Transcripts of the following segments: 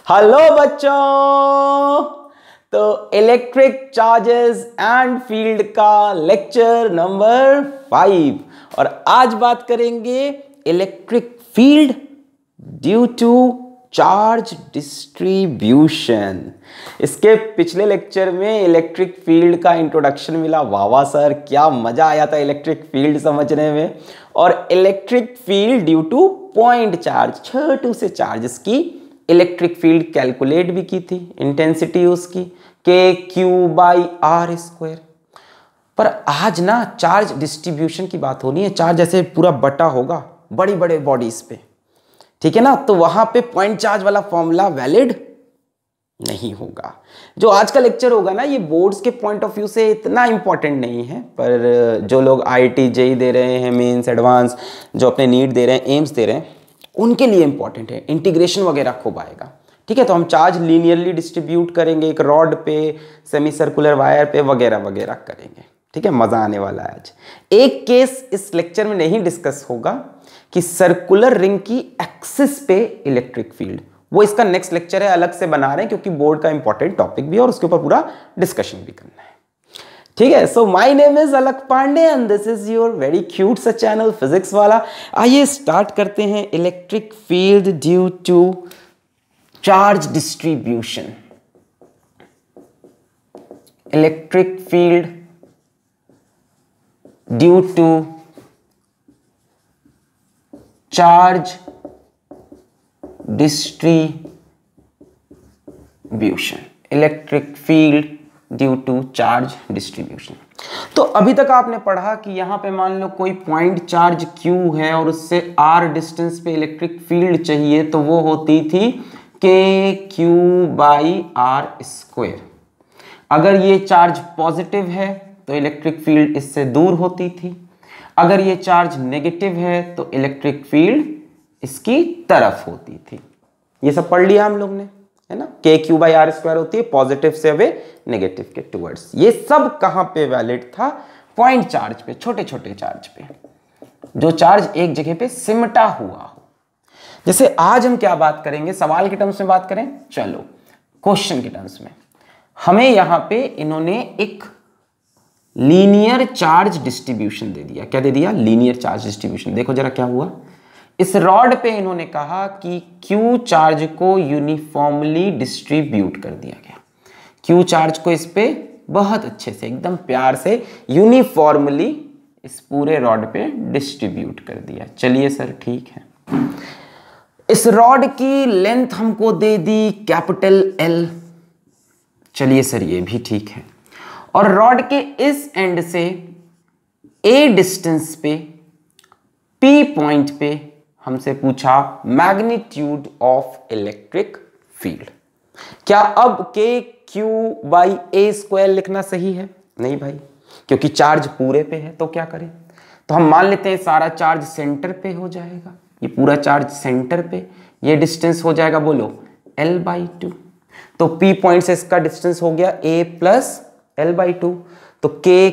Hello बच्चों। तो electric charges and field का लेक्चर नंबर 5 और आज बात करेंगे electric field due to charge distribution. इसके पिछले लेक्चर में इलेक्ट्रिक फील्ड का इंट्रोडक्शन मिला। वाह वाह सर, क्या मजा आया था इलेक्ट्रिक फील्ड समझने में। और electric field due to point charge, छोटू से चार्जेस की इलेक्ट्रिक फील्ड कैलकुलेट भी की थी, इंटेंसिटी उसकी KQ/R²। पर आज ना चार्ज डिस्ट्रीब्यूशन की बात होनी है। चार्ज जैसे पूरा बटा होगा बड़ी बड़े बॉडीज पे, ठीक है ना, तो वहां पे पॉइंट चार्ज वाला फॉर्मूला वैलिड नहीं होगा। जो आज का लेक्चर होगा ना, ये बोर्ड्स के पॉइंट ऑफ व्यू से इतना इंपॉर्टेंट नहीं है, पर जो लोग IIT JEE दे रहे हैं, मेंस एडवांस, जो अपने नीट दे रहे हैं, एम्स दे रहे हैं, उनके लिए इंपॉर्टेंट है। इंटीग्रेशन वगैरह खूब आएगा, ठीक है। तो हम चार्ज लीनियरली डिस्ट्रीब्यूट करेंगे, एक रॉड पे, सेमी सर्कुलर वायर पे वगैरह वगैरह करेंगे, ठीक है। मजा आने वाला है आज। एक केस इस लेक्चर में नहीं डिस्कस होगा कि सर्कुलर रिंग की एक्सिस पे इलेक्ट्रिक फील्ड, वो इसका नेक्स्ट लेक्चर है, अलग से बना रहे हैं क्योंकि बोर्ड का इंपॉर्टेंट टॉपिक भी है और उसके ऊपर पूरा डिस्कशन भी करना है, ठीक है। So my name is Alakh Pandey and this is your very cute सा चैनल फिजिक्स वाला। आइए स्टार्ट करते हैं electric field due to charge distribution. Electric field due to charge distribution. Electric field due to charge distribution. तो अभी तक आपने पढ़ा कि यहां पे मान लो कोई पॉइंट चार्ज Q है और उससे R डिस्टेंस पे इलेक्ट्रिक फील्ड चाहिए, तो वो होती थी KQ/R²। अगर ये चार्ज पॉजिटिव है तो इलेक्ट्रिक फील्ड इससे दूर होती थी, अगर ये चार्ज नेगेटिव है तो इलेक्ट्रिक फील्ड इसकी तरफ होती थी। ये सब पढ़ लिया हम लोग ने, है ना। KQ/R² होती है पॉजिटिव से अवे, नेगेटिव के टुवर्ड्स। ये सब कहां पे वैलिड था? पॉइंट चार्ज पे, छोटे छोटे चार्ज पे, जो चार्ज एक जगह पे सिमटा हुआ हो। जैसे आज हम क्या बात करेंगे, सवाल के टर्म्स में बात करें, चलो क्वेश्चन के टर्म्स में। हमें यहां पे इन्होंने एक लीनियर चार्ज डिस्ट्रीब्यूशन दे दिया। क्या दे दिया? Linear charge distribution. देखो जरा क्या हुआ। इस रॉड पे इन्होंने कहा कि Q चार्ज को यूनिफॉर्मली डिस्ट्रीब्यूट कर दिया गया। Q चार्ज को इस पे बहुत अच्छे से, एकदम प्यार से यूनिफॉर्मली इस पूरे रॉड पे डिस्ट्रीब्यूट कर दिया। चलिए सर, ठीक है। इस रॉड की लेंथ हमको दे दी कैपिटल L। चलिए सर, ये भी ठीक है। और रॉड के इस एंड से A डिस्टेंस पे, P पॉइंट पे हमसे पूछा मैग्नीट्यूड ऑफ इलेक्ट्रिक फील्ड। क्या अब KQ/A² लिखना सही है? नहीं भाई, क्योंकि चार्ज पूरे पे है। तो क्या करें? तो हम मान लेते हैं सारा चार्ज सेंटर पे हो जाएगा। ये पूरा चार्ज सेंटर पे, ये डिस्टेंस हो जाएगा, बोलो L/2। तो P पॉइंट से इसका डिस्टेंस हो गया A+L/2। तो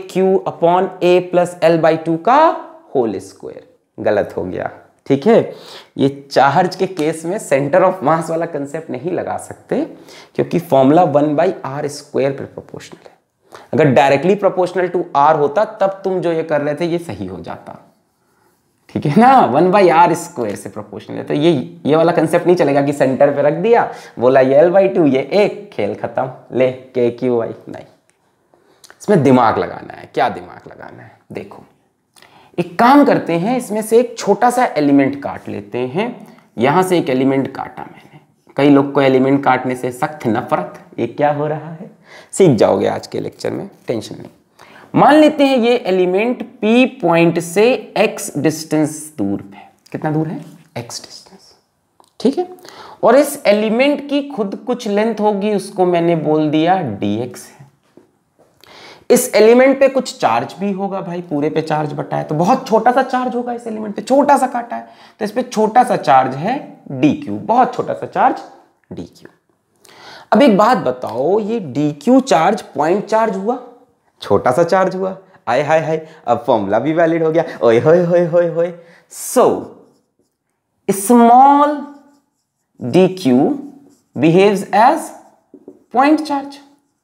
KQ/A+L/2 का होल स्क्वायर। गलत हो गया, ठीक है। ये चार्ज के केस में सेंटर ऑफ मास वाला कंसेप्ट नहीं लगा सकते, क्योंकि फॉर्मूला 1/R² पर प्रोपोर्शनल है। अगर डायरेक्टली प्रोपोर्शनल टू R होता तब तुम जो ये कर रहे थे ये सही हो जाता, ठीक है ना। 1/R² से प्रोपोर्शनल है, तो ये वाला कंसेप्ट नहीं चलेगा कि सेंटर पे रख दिया, बोला ये L/2, ये एक, खेल खत्म, ले KQ/Y। नहीं, इसमें दिमाग लगाना है। क्या दिमाग लगाना है? देखो, एक काम करते हैं, इसमें से एक छोटा सा एलिमेंट काट लेते हैं। यहां से एक एलिमेंट काटा मैंने। कई लोग को एलिमेंट काटने से सख्त नफरत। ये क्या हो रहा है, सीख जाओगे आज के लेक्चर में, टेंशन नहीं। मान लेते हैं ये एलिमेंट P पॉइंट से X डिस्टेंस दूर है। कितना दूर है? X डिस्टेंस, ठीक है। और इस एलिमेंट की खुद कुछ लेंथ होगी, उसको मैंने बोल दिया dx है। इस एलिमेंट पे कुछ चार्ज भी होगा भाई, पूरे पे चार्ज बटा है, तो बहुत छोटा सा चार्ज होगा इस एलिमेंट पे, छोटा सा काटा है, तो इस पे छोटा सा चार्ज है dq, बहुत छोटा सा चार्ज dq। अब एक बात बताओ, ये dq चार्ज पॉइंट चार्ज हुआ, छोटा सा चार्ज हुआ, आय हाय हाय, अब फॉर्मूला भी वैलिड हो गया, ओए होए होए होए होए। So small dq behaves as point charge.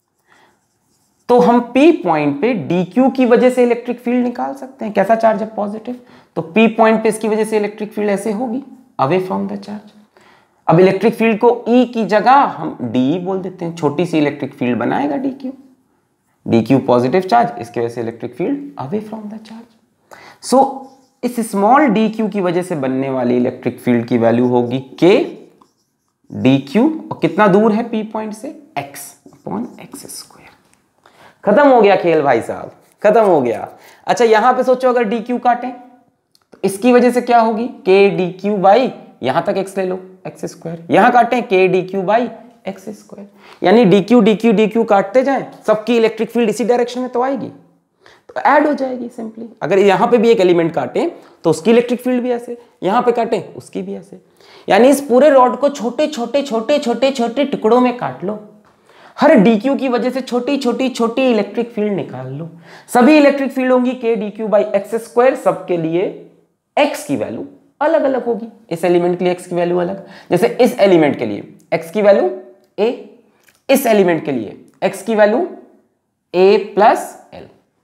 तो हम P पॉइंट पे dq की वजह से इलेक्ट्रिक फील्ड निकाल सकते हैं। कैसा चार्ज है? पॉजिटिव। तो P पॉइंट पे इसकी वजह से इलेक्ट्रिक फील्ड ऐसे होगी, अवे फ्रॉम द चार्ज। अब इलेक्ट्रिक फील्ड को E की जगह हम DE बोल देते हैं, छोटी सी इलेक्ट्रिक फील्ड बनाएगा dq पॉजिटिव चार्ज, इसकी वजह से electric field away from the charge. So इस स्मॉल dq की वजह से बनने वाली इलेक्ट्रिक फील्ड की वैल्यू होगी k dq, और कितना दूर है P पॉइंट से? x/x²। खत्म हो गया खेल भाई साहब, खत्म हो गया। अच्छा यहां पे सोचो अगर dq काटें तो इसकी वजह से क्या होगी? k dq बाई, यहां तक x ले लो, x²। यहां काटें k dq बाई x², यानी dq dq dq काटते जाएं, सबकी इलेक्ट्रिक फील्ड इसी डायरेक्शन में तो आएगी, तो ऐड हो जाएगी सिंपली। अगर यहां पे भी एक एलिमेंट काटें तो उसकी इलेक्ट्रिक फील्ड भी ऐसे, यहां पे काटें उसकी भी ऐसे, यानी इस पूरे रॉड को छोटे छोटे छोटे छोटे छोटे टुकड़ों में काट लो, हर dq की वजह से छोटी छोटी छोटी इलेक्ट्रिक फील्ड निकाल लो। सभी इलेक्ट्रिक फील्ड होंगी k dq बाई x², सबके लिए x की वैल्यू अलग अलग होगी। इस एलिमेंट के लिए x की वैल्यू अलग, जैसे इस एलिमेंट के लिए x की वैल्यू a, इस एलिमेंट के लिए x की वैल्यू a+l,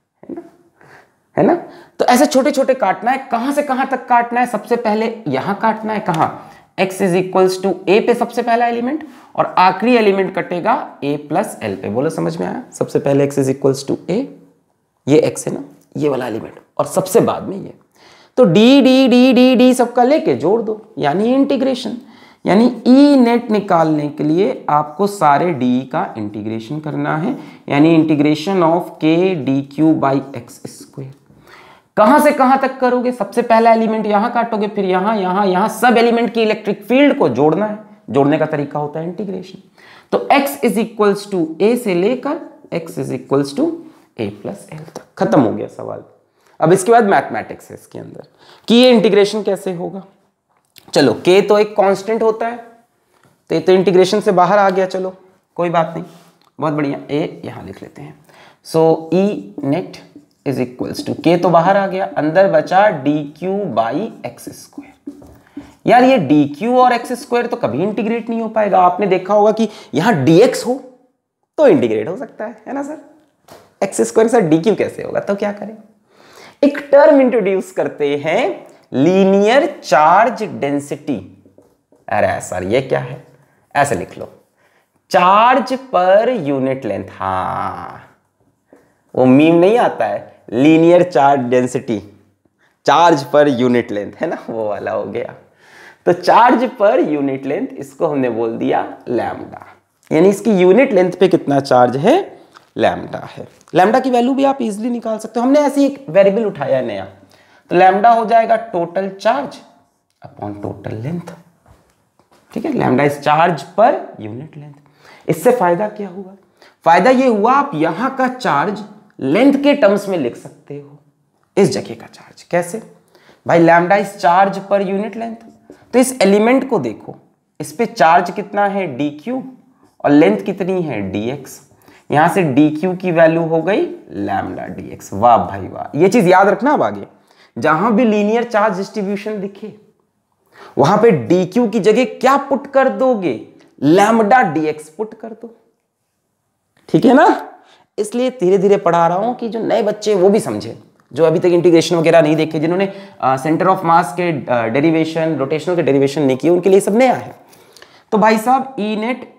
है ना? तो ऐसे छोटे छोटे काटना है। कहां से कहां तक काटना है? सबसे पहले यहां काटना है, कहां? x = a पे सबसे पहला एलिमेंट, और आखिरी एलिमेंट कटेगा a+l पे। बोलो समझ में आया? सबसे पहले x = a, ये x है ना, ये वाला एलिमेंट, और सबसे बाद में ये। तो d d d d d सबका लेके जोड़ दो, यानी इंटीग्रेशन। यानी ई नेट निकालने के लिए आपको सारे d का इंटीग्रेशन करना है, यानी integration of k dq by x²। कहां से कहां तक करोगे? सबसे पहला एलिमेंट यहां काटोगे, फिर यहां यहां यहां, सब एलिमेंट की इलेक्ट्रिक फील्ड को जोड़ना है। जोड़ने का तरीका होता है इंटीग्रेशन। तो x = a से लेकर x = a+l तक। खत्म हो गया सवाल। अब इसके बाद मैथमेटिक्स है इसके अंदर कि ये इंटीग्रेशन कैसे होगा। चलो k तो एक कांस्टेंट होता है, तो ये तो इंटीग्रेशन से बाहर आ गया, चलो कोई बात नहीं, बहुत बढ़िया। a यहां लिख लेते हैं। सो E नेट = k तो बाहर आ गया, अंदर बचा dq बाई x²। यार ये dq और x² तो कभी इंटीग्रेट नहीं हो पाएगा। आपने देखा होगा कि यहां dx हो तो इंटीग्रेट हो सकता है ना सर? x² के साथ dq कैसे होगा? तो क्या करें? एक टर्म इंट्रोड्यूस करते हैं, लीनियर चार्ज डेंसिटी। अरे सर ये क्या है? ऐसे लिख लो, चार्ज पर यूनिट लेंथ। हाँ, वो मीम नहीं आता है, linear charge density, charge per unit length, है ना, वो वाला हो गया। तो चार्ज पर यूनिट लेंथ, इसको हमने बोल दिया लैम्डा, यानी इसकी यूनिट लेंथ पे कितना चार्ज है? लैम्डा है। लैम्डा की वैल्यू भी आप इजीली निकाल सकते हो। हमने ऐसे एक वेरिएबल उठाया नया, तो लैम्डा हो जाएगा total charge upon total length. ठीक है, lambda is charge per unit length. इससे फायदा क्या हुआ? फायदा ये हुआ आप यहां का चार्ज लेंथ के टर्म्स में लिख सकते हो, इस जगह का चार्ज। कैसे भाई? Lambda is charge per unit length, तो इस एलिमेंट को देखो, इस पे चार्ज कितना है? dq, और लेंथ कितनी है? dx। यहां से dq की वैल्यू हो गई लैम्डा dx। वाह भाई वाह, ये चीज याद रखना। अब आगे जहां भी लीनियर चार्ज डिस्ट्रीब्यूशन दिखे, वहां पे dq की जगह क्या पुट कर दोगे? लैम्डा dx पुट कर दो। ठीक है ना? इसलिए धीरे धीरे पढ़ा रहा हूं कि जो नए बच्चे वो भी समझे, जो अभी तक इंटीग्रेशन वगैरह नहीं देखे, जिन्होंने सेंटर ऑफ मास के डेरिवेशन, रोटेशनल के डेरिवेशन नहीं किए, उनके लिए सब नया है। तो भाई साहब E नेट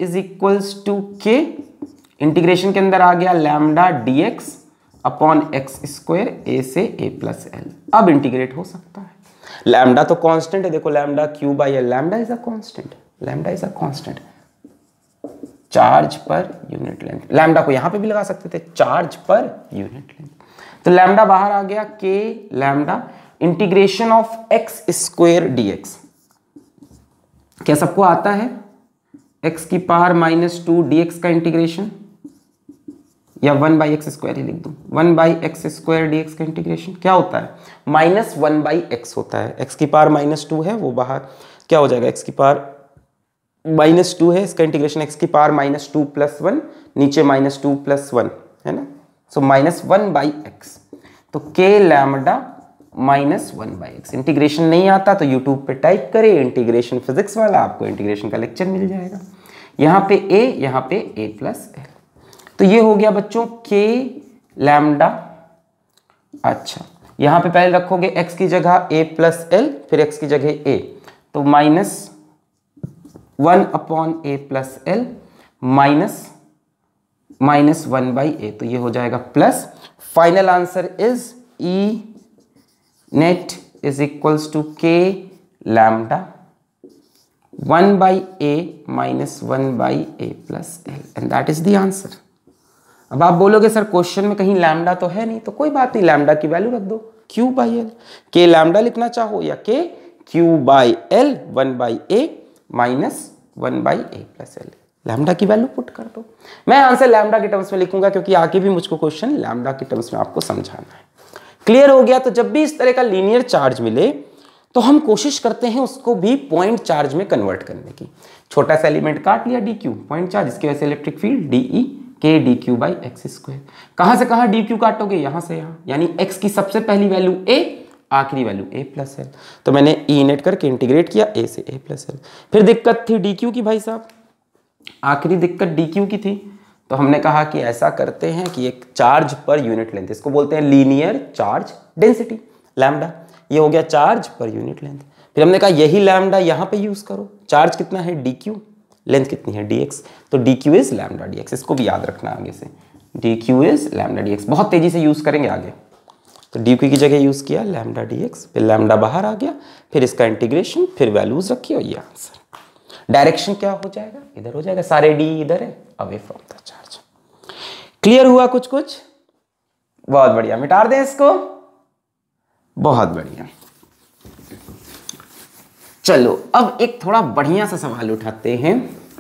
= k, इंटीग्रेशन के अंदर आ गया lambda dx upon x² a से a+l। अब इंटीग्रेट हो सकता है। लैम्डा तो कांस्टेंट है, देखो lambda q/l, lambda is a constant, lambda is a constant, charge per unit length. Lambda को यहां पे भी लगा सकते थे, चार्ज पर यूनिट लेंथ। तो लैम्डा बाहर आ गया, k lambda integration of x² dx। क्या सबको आता है? x⁻² dx का इंटीग्रेशन, या 1/x² ही लिख दूं, 1/x² dx का इंटीग्रेशन क्या होता है? -1/x होता है। x⁻² है वो बाहर, क्या हो जाएगा? x⁻² है, इसका इंटीग्रेशन x⁻² + 1, नीचे -2 + 1 है ना, सो -1/x। तो k लैम्डा -1/x। इंटीग्रेशन नहीं आता तो यूट्यूब पे टाइप करें इंटीग्रेशन फिजिक्स वाला, आपको इंटीग्रेशन का लेक्चर मिल जाएगा। यहाँ पे a, यहाँ पे a प्लस एल। तो ये हो गया बच्चों k लैम्डा। अच्छा, यहाँ पे पहले रखोगे x की जगह a प्लस एल, फिर x की जगह a, तो -1/a plus L minus 1/a, तो ये हो जाएगा plus. Final answer is E net is equals to k lambda 1/a minus 1/a plus L, and that is the answer. अब आप बोलोगे सर क्वेश्चन में कहीं लैम्डा तो है नहीं, तो कोई बात नहीं, लैम्डा की वैल्यू रख दो q/l। k लैम्डा लिखना चाहो या k q/l 1/a minus 1/a plus L, lambda की वैल्यू पुट कर दो। मैं आंसर लैम्डा के टर्म्स में लिखूंगा क्योंकि आगे भी मुझको क्वेश्चन लैम्डा के टर्म्स में आपको समझाना है। क्लियर हो गया? तो जब भी इस तरह का लीनियर चार्ज मिले तो हम कोशिश करते हैं उसको भी पॉइंट चार्ज में कन्वर्ट करने की। छोटा सा एलिमेंट काट लिया dq, पॉइंट चार्ज, इसकी वजह से electric field dE k dq/x²। कहां से कहां dq काटोगे? यहां से यहां, यानी x की सबसे पहली वैल्यू a, आखिरी वैल्यू a प्लस एल। तो मैंने E नेट करके इंटीग्रेट किया a से a प्लस एल। फिर दिक्कत थी dq की भाई साहब, आखिरी दिक्कत dq की थी, तो हमने कहा कि ऐसा करते हैं कि एक चार्ज पर यूनिट लेंथ, इसको बोलते हैं लीनियर चार्ज डेंसिटी लैम्डा। ये हो गया चार्ज पर यूनिट लेंथ। फिर हमने कहा यही लैम्डा यहाँ पे यूज करो। चार्ज कितना है dq, लेंथ कितनी है dx, तो dq इज लैम्डा dx। इसको भी याद रखना आगे से, dq इज लैम्डा dx। बहुत तेजी से यूज करेंगे आगे। तो dq की जगह यूज किया लैम्डा dx, फिर लैम्डा बाहर आ गया, फिर इसका इंटीग्रेशन, फिर वैल्यूज रखी और ये आंसर। डायरेक्शन क्या हो जाएगा? इधर हो जाएगा, सारे d इधर है, away from the charge. Clear हुआ कुछ कुछ? बहुत बढ़िया, मिटा दें इसको। बहुत बढ़िया। चलो अब एक थोड़ा बढ़िया सा सवाल उठाते हैं।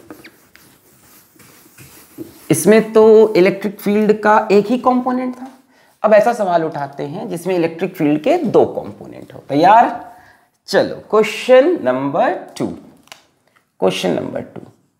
इसमें तो इलेक्ट्रिक फील्ड का एक ही कंपोनेंट था, अब ऐसा सवाल उठाते हैं जिसमें इलेक्ट्रिक फील्ड के दो कंपोनेंट हो। तैयार? चलो क्वेश्चन नंबर 2। क्वेश्चन नंबर 2,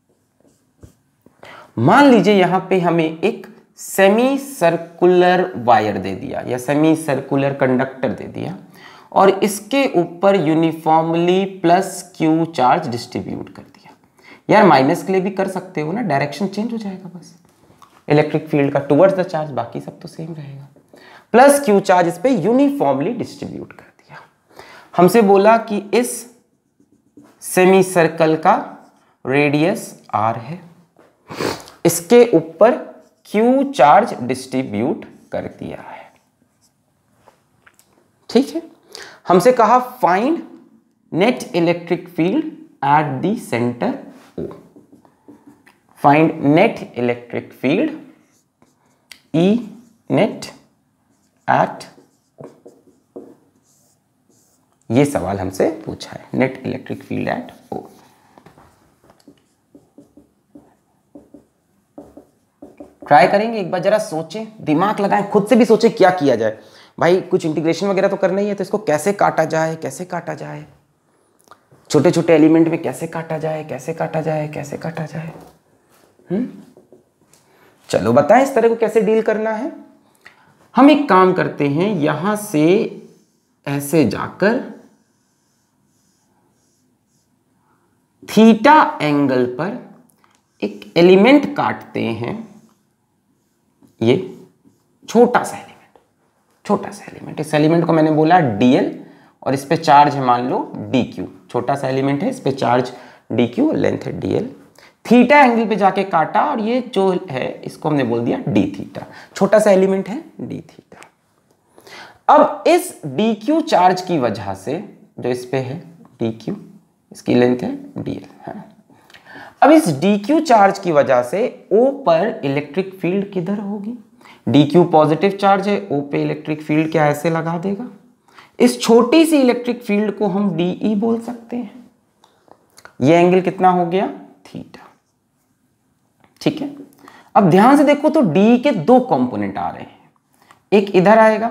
मान लीजिए यहां पे हमें एक सेमी सर्कुलर वायर दे दिया या सेमी सर्कुलर कंडक्टर दे दिया और इसके ऊपर यूनिफॉर्मली +q चार्ज डिस्ट्रीब्यूट कर दिया। यार माइनस के लिए भी कर सकते हो ना, डायरेक्शन चेंज हो जाएगा बस इलेक्ट्रिक फील्ड का टुवर्ड्स द चार्ज, बाकी सब तो सेम रहेगा। +q चार्ज इस पे यूनिफॉर्मली डिस्ट्रीब्यूट कर दिया। हमसे बोला कि इस सेमी सर्कल का रेडियस r है, इसके ऊपर q चार्ज डिस्ट्रीब्यूट कर दिया है। ठीक है, हमसे कहा find net electric field at the center O। Find net electric field E net at O, ये सवाल हमसे पूछा है, net electric field at O। Try करेंगे एक बार, जरा सोचें, दिमाग लगाएं, खुद से भी सोचें क्या किया जाए। भाई कुछ इंटीग्रेशन वगैरह तो करना ही है, तो इसको कैसे काटा जाए, कैसे काटा जाए, छोटे छोटे एलिमेंट में कैसे काटा जाए, कैसे काटा जाए, कैसे काटा जाए। चलो बताएं इस तरह को कैसे डील करना है। हम एक काम करते हैं, यहां से ऐसे जाकर थीटा एंगल पर एक एलिमेंट काटते हैं। ये छोटा सा एलिमेंट, छोटा सा एलिमेंट, इस एलिमेंट को मैंने बोला dl और इस पे चार्ज है मान लो dq। छोटा सा एलिमेंट है, इस पे चार्ज dq, लेंथ है dl। थीटा एंगल पे जाके काटा और ये जो है इसको हमने बोल दिया d थीटा। छोटा सा एलिमेंट है d थीटा। अब इस dq चार्ज की वजह से, जो इस पे है dq, इसकी लेंथ है dl है। अब इस dq चार्ज की वजह से O पर इलेक्ट्रिक फील्ड किधर होगी? dq पॉजिटिव चार्ज है, O पे इलेक्ट्रिक फील्ड क्या ऐसे लगा देगा। इस छोटी सी इलेक्ट्रिक फील्ड को हम dE बोल सकते हैं। ये एंगल कितना हो गया? थीटा। ठीक है, अब ध्यान से देखो तो D के दो कंपोनेंट आ रहे हैं, एक इधर आएगा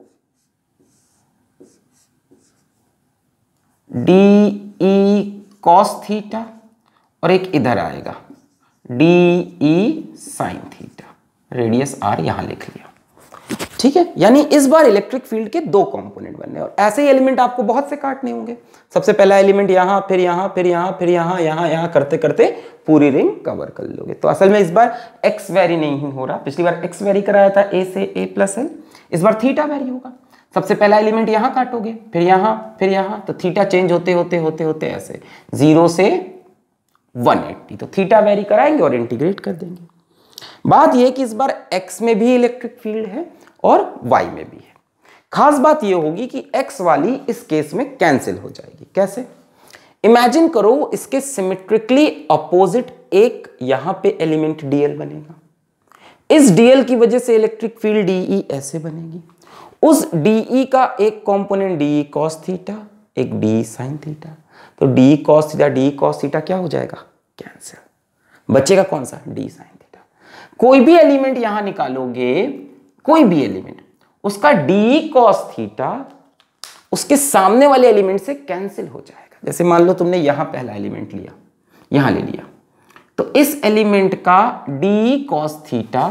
dE cos थीटा और एक इधर आएगा dE sin theta. Radius r यहां लिख लिया। ठीक है, यानी इस बार इलेक्ट्रिक फील्ड के दो कंपोनेंट बनने, और ऐसे ही एलिमेंट आपको बहुत से काटने होंगे। सबसे पहला एलिमेंट यहाँ, फिर यहाँ, फिर यहाँ, फिर यहाँ, यहाँ करते करते पूरी रिंग कवर कर लोगे। तो असल में इस बार एक्स वेरी नहीं हो रहा, पिछली बार एक्स वेरी कराया था ए से ए प्लस एल, इस बार थीटा वेरी होगा। सबसे पहला एलिमेंट यहाँ काटोगे, फिर यहाँ, फिर यहाँ, तो थीटा चेंज होते होते होते होते ऐसे 0 से 180, तो थीटा वेरी कराएंगे और इंटीग्रेट कर देंगे। बात यह कि इस बार x में भी इलेक्ट्रिक फील्ड है और y में भी है। खास बात यह होगी कि x वाली इस केस में कैंसिल हो जाएगी। कैसे? इमेजिन करो इसके सिमेट्रिकली अपोजिट एक यहां पे एलिमेंट dl बनेगा, इस dl की वजह से इलेक्ट्रिक फील्ड dE ऐसे बनेगी, उस dE का एक कंपोनेंट dE cos थीटा, एक dE sin थीटा, तो dE cos थीटा क्या हो जाएगा? कैंसिल। बचेगा कौन सा? d sin theta. कोई भी एलिमेंट यहां निकालोगे, कोई भी एलिमेंट, उसका dE cos थीटा उसके सामने वाले एलिमेंट से कैंसिल हो जाएगा। जैसे मान लो तुमने यहां पहला एलिमेंट लिया, यहां ले लिया, तो इस एलिमेंट का dE cos थीटा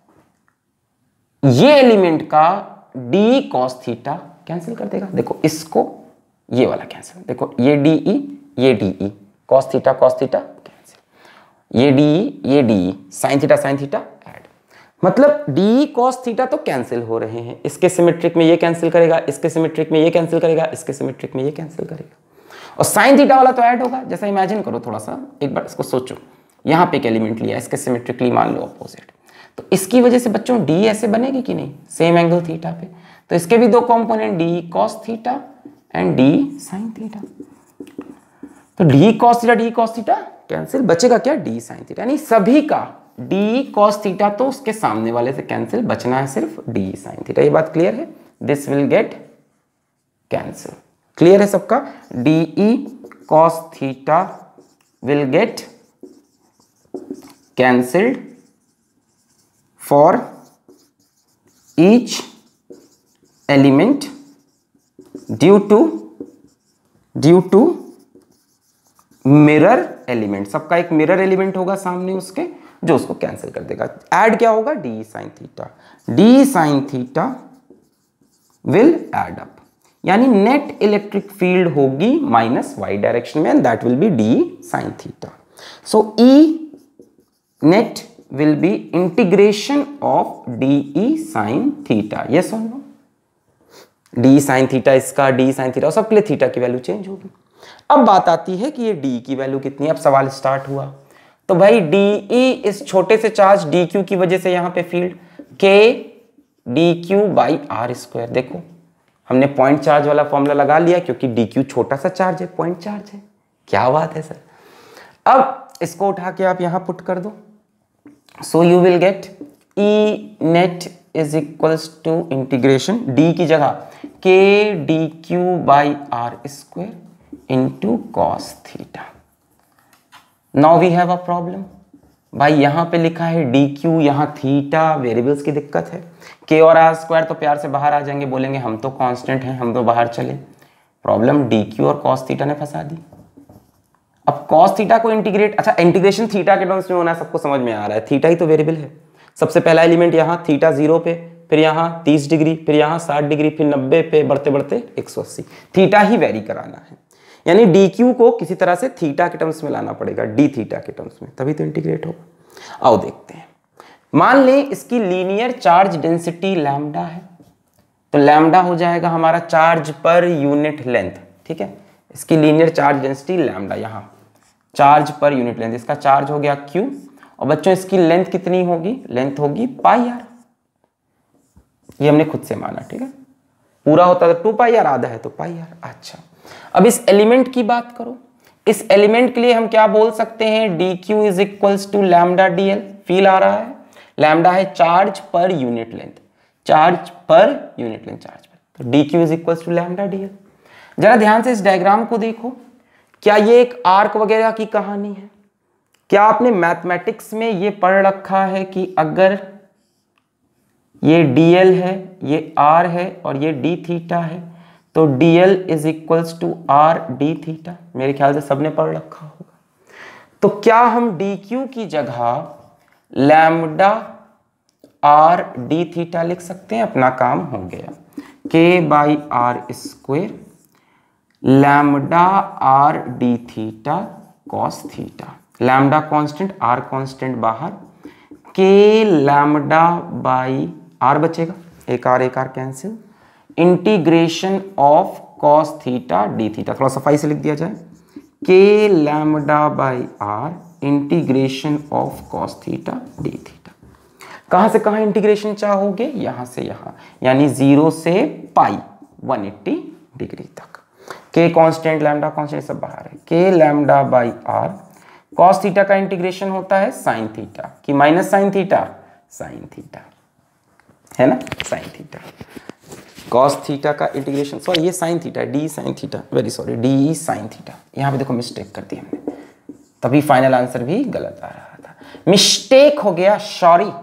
ये एलिमेंट का dE cos थीटा कैंसिल कर देगा। देखो इसको ये वाला कैंसिल, देखो ये dE ये dE cos थीटा कैंसिल, ये dE sin थीटा ऐड, मतलब dE cos थीटा तो कैंसिल हो रहे हैं। इसके सिमेट्रिक में ये कैंसिल करेगा, इसके सिमेट्रिक में ये कैंसिल करेगा, इसके सिमेट्रिक में ये कैंसिल करेगा, और sin थीटा वाला तो ऐड होगा। जैसा इमेजिन करो, थोड़ा सा एक बार इसको सोचो, यहां पे एक एलिमेंट लिया, इसके सिमेट्रिकली मान लो अपोजिट, तो इसकी वजह से बच्चों d ऐसे बनेगी कि नहीं, सेम एंगल थीटा पे, तो इसके भी दो component d cos theta and d sin theta, तो d cos थीटा कैंसिल, बचेगा क्या? d sin थीटा, यानी सभी का d cos थीटा तो उसके सामने वाले से कैंसिल, बचना है सिर्फ d sin थीटा। ये बात क्लियर है? This will get cancel. Clear है सबका? dE cos theta will get cancelled for each element due to mirror element। सबका एक मिरर एलिमेंट होगा सामने उसके, जो उसको कैंसिल कर देगा। ऐड क्या होगा? d sin theta, d sin theta will add up, यानी नेट इलेक्ट्रिक फील्ड होगी माइनस y डायरेक्शन में, and that will be d sin theta. So E net will be integration of dE sin theta, yes or no? d sin theta इसका, d sin theta, और सबके लिए theta की value change होगी। अब बात आती है कि ये d की वैल्यू कितनी है। अब सवाल स्टार्ट हुआ, तो भाई dE इस छोटे से चार्ज dq की वजह से यहाँ पे field k dq by r square. देखो हमने पॉइंट चार्ज वाला फॉर्मूला लगा लिया, क्योंकि dq छोटा सा चार्ज है, पॉइंट चार्ज है। क्या बात है सर। अब इसको उठा के आप यहाँ पुट कर दो, so you will get E net is equals to integration d की जगह k dq by r square into cos theta। now we have a problem। भाई यहाँ पे लिखा है dq, यहाँ थीटा, वेरिएबल्स की दिक्कत है। k और r स्क्वायर तो प्यार से बाहर आ जाएंगे, बोलेंगे हम तो कांस्टेंट हैं, हम तो बाहर चले। प्रॉब्लम dq और cos थीटा ने फंसा दी। अब cos थीटा को इंटीग्रेट, अच्छा इंटीग्रेशन थीटा के टर्म्स में होना है, सबको समझ में आ रहा है। थीटा ही तो वेरिएबल है। सबसे पहला एलिमेंट यहाँ थीटा 0 पे, फिर यहाँ 30 डिग्री, फिर यहाँ 60 डिग्री, फिर 90 पे, बढ़ते बढ़ते 180। थीटा ही वेरी कराना है, यानी dq को किसी तरह से थीटा के टर्म्स में लाना पड़ेगा, d थीटा के टर्म्स में, तभी तो इंटीग्रेट होगा। आओ देखते हैं। मान लें इसकी लीनियर चार्ज डेंसिटी लैम्डा है, तो लैम्डा हो जाएगा हमारा चार्ज पर यूनिट लेंथ। ठीक है, इसकी लीनियर चार्ज डेंसिटी लैम्डा, यहाँ चार्ज पर यूनिट लेंथ, इसका चार्ज हो गया q, और बच्चों इसकी लेंथ कितनी होगी? लेंथ होगी पाई आर। ये हमने खुद से माना, ठीक है। पूरा होता तो 2 पाई आर, आधा है तो पाई आर। अच्छा, अब इस एलिमेंट की बात करो। इस एलिमेंट के लिए हम क्या बोल सकते हैं? dq is equals to lambda dl। Feel आ रहा है? लैम्डा है charge per unit length, charge per unit length, charge per, तो dq is equals to lambda dl। जरा ध्यान से इस डायग्राम को देखो, क्या ये एक आर्क वगैरह की कहानी है? क्या आपने मैथमेटिक्स में ये पढ़ रखा है कि अगर ये dl है, ये r है और ये d थीटा है, तो dl is equals to r d theta? मेरे ख्याल से सबने पढ़ रखा होगा। तो क्या हम dq की जगह लैम्डा आर डी थीटा लिख सकते हैं, अपना काम हो गया। K by r square lambda r d theta cos theta, lambda constant r constant बाहर, के लैम्डा बाई आर बचेगा, एक r cancel, integration of cos theta d theta, थोड़ा सफाई से लिख दिया जाए, k lambda by r integration of cos theta d theta. कहां से कहां इंटीग्रेशन चाहोगे, यहां से यहां, यानी 0 से पाई 180 डिग्री तक। के कांस्टेंट लैम्डा कांस्टेंट सब बाहर है, k lambda by r cos theta का इंटीग्रेशन होता है साइन थीटा कि minus sine theta, sine theta है ना, साइन थीटा। कॉस थीटा का इंटीग्रेशन, सॉरी ये sine theta, d sine theta, very sorry, d sine theta. यहाँ पे देखो मिस्टेक कर दी हमने, तभी फाइनल आंसर भी गलत आ रहा था, मिस्टेक हो गया, सॉरी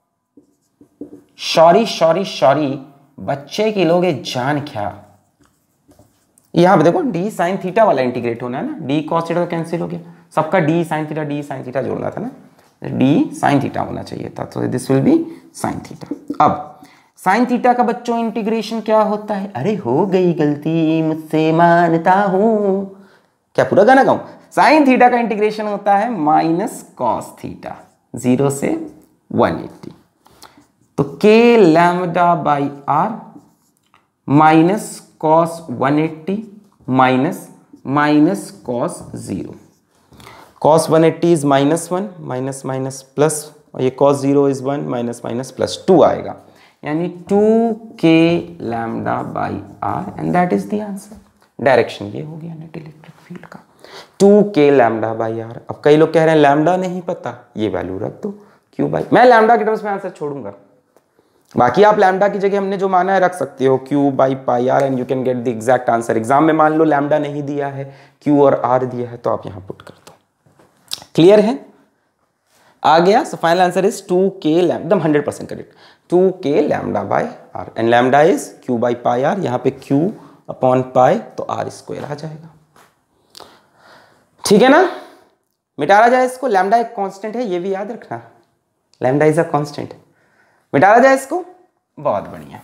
सॉरी सॉरी सॉरी, बच्चे की लोगे जान क्या। यहाँ पे देखो डी साइन थीटा वाला इंटीग्रेट होना है ना, डी कॉस थीटा तो कैंसिल हो गया, सबका डी साइन थीटा जोड़ना था ना, डी साइन थीटा होना चाहिए था, तो this will be sine theta. अब साइन थीटा का बच्चों इंटीग्रेशन क्या होता है, अरे हो गई गलती मुझसे मानता हूं, क्या पूरा गाना गाऊं, साइन थीटा का इंटीग्रेशन होता है माइनस कॉस थीटा 0 से 180, तो k lambda by r minus cos 180 minus minus cos 0, cos 180 is -1 minus minus plus, और ये cos 0 is 1 minus minus plus 2 आएगा, यानी 2k lambda by r, and that is the answer. Direction ये हो गया net electric field का, 2k lambda by are. अब कई लोग कह रहे हैं लैम्डा नहीं पता, ये वैल्यू रख दो, क्यू बाई, मैं लैम्डा के टर्म्स में आंसर छोड़ूंगा, बाकी आप लैम्डा की जगह हमने जो माना है रख सकते हो, q by pi r, and you can get the exact answer. Exam में मान लो लैम्डा नहीं दिया है, क्यू और आर दिया है, तो आप यहाँ पुट कर दो। क्लियर है, आ गया। So final answer is 2k lambda, एकदम 100% correct, 2k lambda by r, and lambda is q by pi r, यहाँ पे q अपॉन पाई तो आर स्क्वायर आ जाएगा, ठीक है ना। मिटाया जाए इसको, लैम्डा एक कांस्टेंट है, ये भी याद रखना, लैम्डा इज अ कांस्टेंट। मिटाया जाए इसको, बहुत बढ़िया।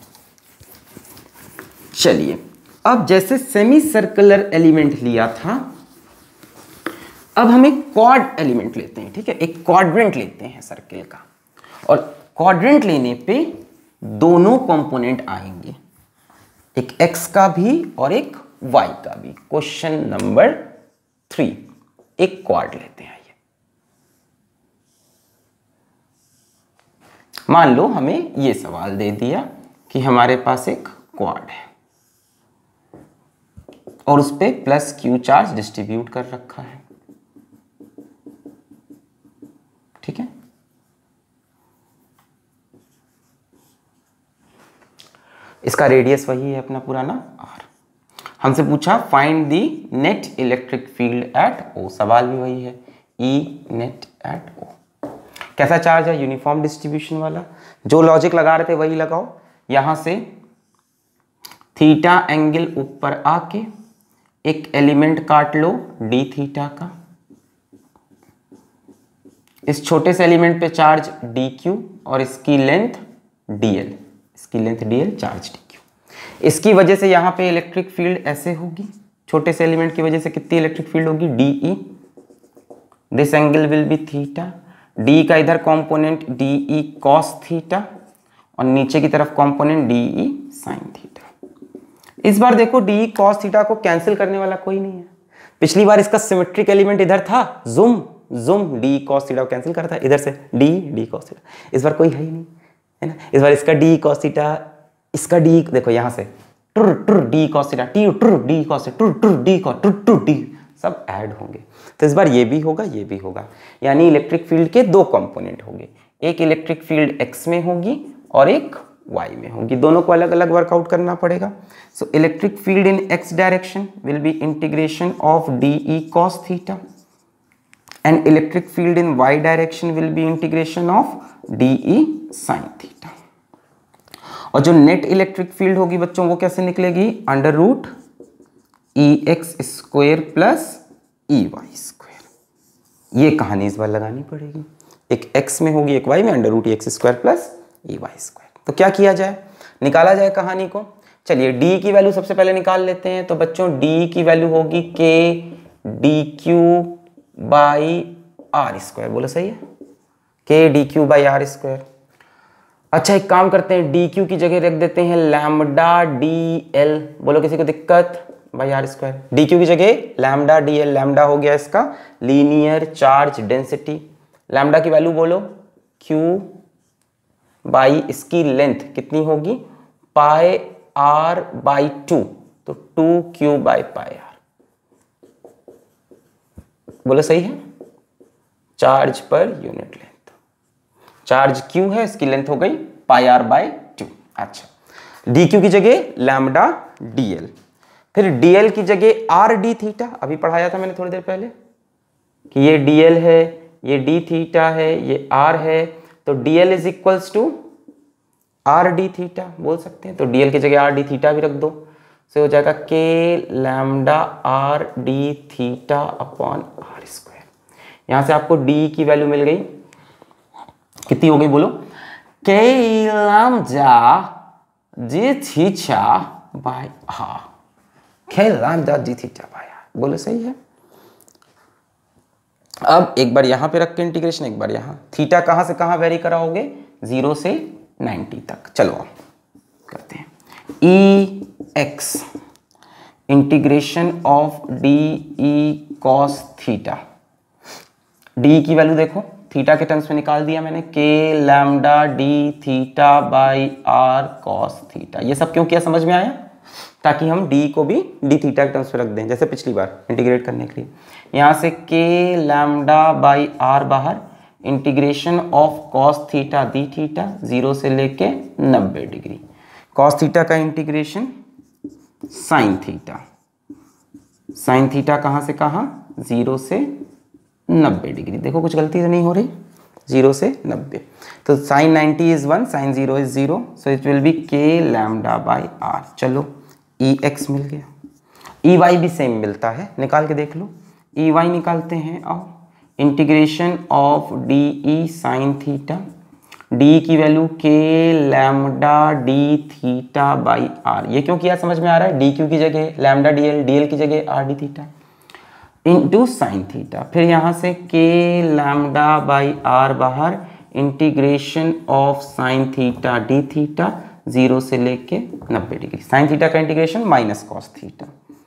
चलिए, अब जैसे सेमी सर्कुलर एलिमेंट लिया था, अब हम एक क्वाड एलिमेंट लेते हैं, ठीक है, एक क्वाड्रेंट लेते हैं सर्किल का, और क्वाड्रेंट लेने पे दोनों कंपोनेंट आएंगे, एक x का भी और एक y का भी। क्वेश्चन नंबर 3, एक क्वाड लेते हैं। मान लो हमें ये सवाल दे दिया कि हमारे पास एक क्वाड है और उस पे प्लस q चार्ज डिस्ट्रीब्यूट कर रखा है, ठीक है। इसका रेडियस वही है अपना पुराना r। हमसे पूछा find the net electric field at O, सवाल भी वही है, E नेट एट O। कैसा चार्ज है, यूनिफॉर्म डिस्ट्रीब्यूशन वाला, जो लॉजिक लगा रहे थे वही लगाओ। यहां से थीटा एंगल ऊपर आके एक एलिमेंट काट लो d थीटा का, इस छोटे से एलिमेंट पे चार्ज dq और इसकी लेंथ dl, इसकी लेंथ dl, चार्ज dq। इसकी वजह से यहाँ पे इलेक्ट्रिक फील्ड ऐसे होगी, छोटे से एलिमेंट की वजह से कितनी इलेक्ट्रिक फील्ड होगी, de, this angle will be theta, d का इधर कंपोनेंट de cos थीटा और नीचे की तरफ कंपोनेंट de sin थीटा। इस बार देखो de cos थीटा को कैंसिल करने वाला कोई नहीं है, पिछली बार इसका सिमेट्रिक एलिमेंट इधर था, जुम d cos थीटा को कैंसिल करता है इधर से d cos थीटा, इस बार कोई है ही नहीं, है ना। इस बार इसका d cos थीटा, इसका d देखो यहाँ से टुर d cos थीटा, टुर d cos टुर d cos टुर d, सब ऐड होंगे। तो इस बार ये भी होगा, ये भी होगा, यानी इलेक्ट्रिक फील्ड के दो कंपोनेंट होंगे, एक इलेक्ट्रिक फील्ड x में होगी और एक y में होगी, दोनों को अलग अलग वर्कआउट करना पड़ेगा। So electric field in x direction will be integration of de cos theta, and electric field in y direction will be integration of de sin theta। और जो नेट इलेक्ट्रिक फील्ड होगी बच्चों वो कैसे निकलेगी, under root ex square plus ey square. ये कहानी इस बार लगानी पड़ेगी, एक x में होगी एक y में, under root ex square plus E y square. तो क्या किया जाए, निकाला जाए कहानी को। चलिए डी की वैल्यू सबसे पहले निकाल लेते हैं। तो बच्चों डी की वैल्यू होगी k d q by r square, बोलो सही है, k d q by r square. अच्छा एक काम करते हैं, डी क्यू की जगह रख देते हैं लैम्डा डी एल, बोलो किसी को दिक्कत, by r square. D q की जगह लैम्डा डी एल, लैम्डा हो गया इसका लीनियर चार्ज डेंसिटी, लैम्डा की वैल्यू बोलो क्यू बाई इसकी लेंथ कितनी होगी पाई आर बाई 2, तो 2 क्यू बाई पाई आर, बोलो सही है, charge per unit length. Charge Q है, इसकी लेंथ हो गई पाई आर बाई 2। अच्छा डी क्यू की जगह लैम्डा डी एल, फिर डी एल की जगह आर डी थीटा, अभी पढ़ाया था मैंने थोड़ी देर पहले कि ये डी एल है, ये डी थीटा है, ये आर है, तो d l is equals to r d theta बोल सकते हैं। तो डी एल की जगह आर डी थीटा भी रख दो, से हो जाएगा k lambda r d theta upon r square. यहां से आपको डी की वैल्यू मिल गई, कितनी हो गई बोलो, k lambda g theta by r, k lambda g theta by r, बोलो सही है। अब एक बार यहां पे रख के इंटीग्रेशन, एक बार यहां, थीटा कहां से कहां वेरी कराओगे 0 से 90 तक। चलो करते हैं, E x integration of d E cos theta, d की वैल्यू देखो थीटा के टर्म्स में निकाल दिया मैंने, k lambda d theta by r cos theta. ये सब क्यों किया समझ में आया, ताकि हम डी को भी डी थीटा के टर्म्स में रख दें, जैसे पिछली बार इंटीग्रेट करने के लिए। यहां से के लैम्डा बाई आर बाहर, integration of cos theta d theta 0 से लेके 90 डिग्री, कॉस थीटा का integration sine theta, sine theta कहां से कहां 0 से 90 डिग्री। देखो कुछ गलती तो नहीं हो रही, 0 से 90, तो sine 90 is 1, sine 0 is 0, so it will be k lambda by r. चलो ई एक्स मिल गया, ई वाई भी सेम मिलता है, निकाल के देख लो, ई वाई निकालते हैं। आओ, integration of d E sine theta, d की value k lambda d theta by r, ये क्यों किया समझ में आ रहा है, डी क्यू की जगह lambda d l, d l की जगह r d theta into sine theta, फिर यहां से के लैम्डा बाई आर बाहर, integration of sine theta d theta 0 से लेके 90 डिग्री, साइन थीटा का integration minus cos theta,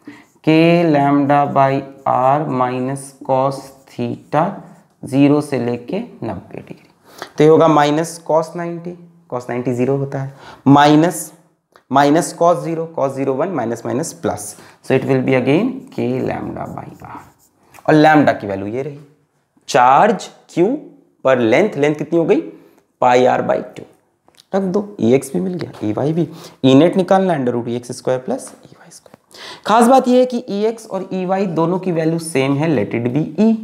k lambda by r minus cos theta 0 से लेके 90 डिग्री, तो ये होगा माइनस कॉस 90, कॉस 90 0 होता है, minus minus cos 0, cos 0 1, minus minus plus, so it will be again k lambda by r, और lambda की value ये रही, चार्ज क्यू पर लेंथ, लेंथ कितनी हो गई पाई आर बाई 2, रख दो, ई एक्स भी मिल गया, ई वाई भी, ई नेट निकालना under root E x square plus E y square. खास बात यह है कि ई एक्स और ई वाई दोनों की वैल्यू सेम है, let it be E,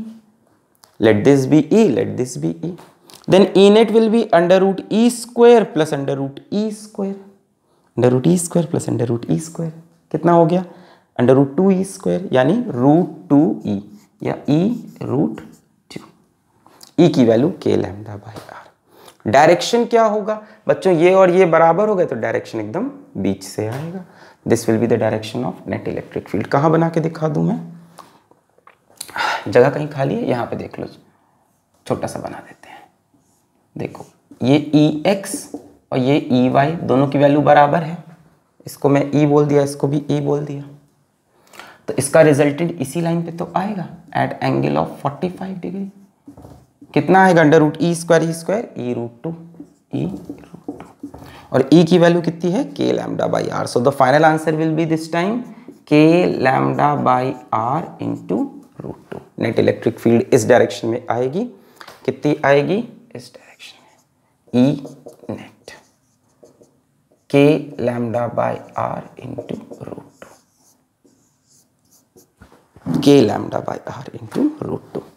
let this be E, let this be E, then E net will be under root E square plus under root E square, under root E square plus under root E square, कितना हो गया under root 2 E square, यानी root 2 E या E root 2, ई की value k lambda by are. Direction क्या होगा बच्चों, ये और ये बराबर हो गए तो डायरेक्शन एकदम बीच से आएगा, this will be the direction of net electric field. कहाँ बना के दिखा दूं मैं, जगह कहीं खाली है, यहाँ पे देख लो, छोटा सा बना देते हैं, देखो ये ई एक्स और ये ई वाई दोनों की वैल्यू बराबर है, इसको मैं ई बोल दिया, इसको भी ई बोल दिया, तो इसका रिजल्टेंट इसी लाइन पे तो आएगा एट एंगल ऑफ 45 डिग्री, कितना आएगा under root E square E root 2 E root 2, और ई की वैल्यू कितनी है k lambda by r, so the final answer will be this time k lambda by r into root 2। Net electric field इस direction में आएगी, कितनी आएगी इस डायरेक्शन में, E net k lambda by r into root 2, k lambda by r into root 2।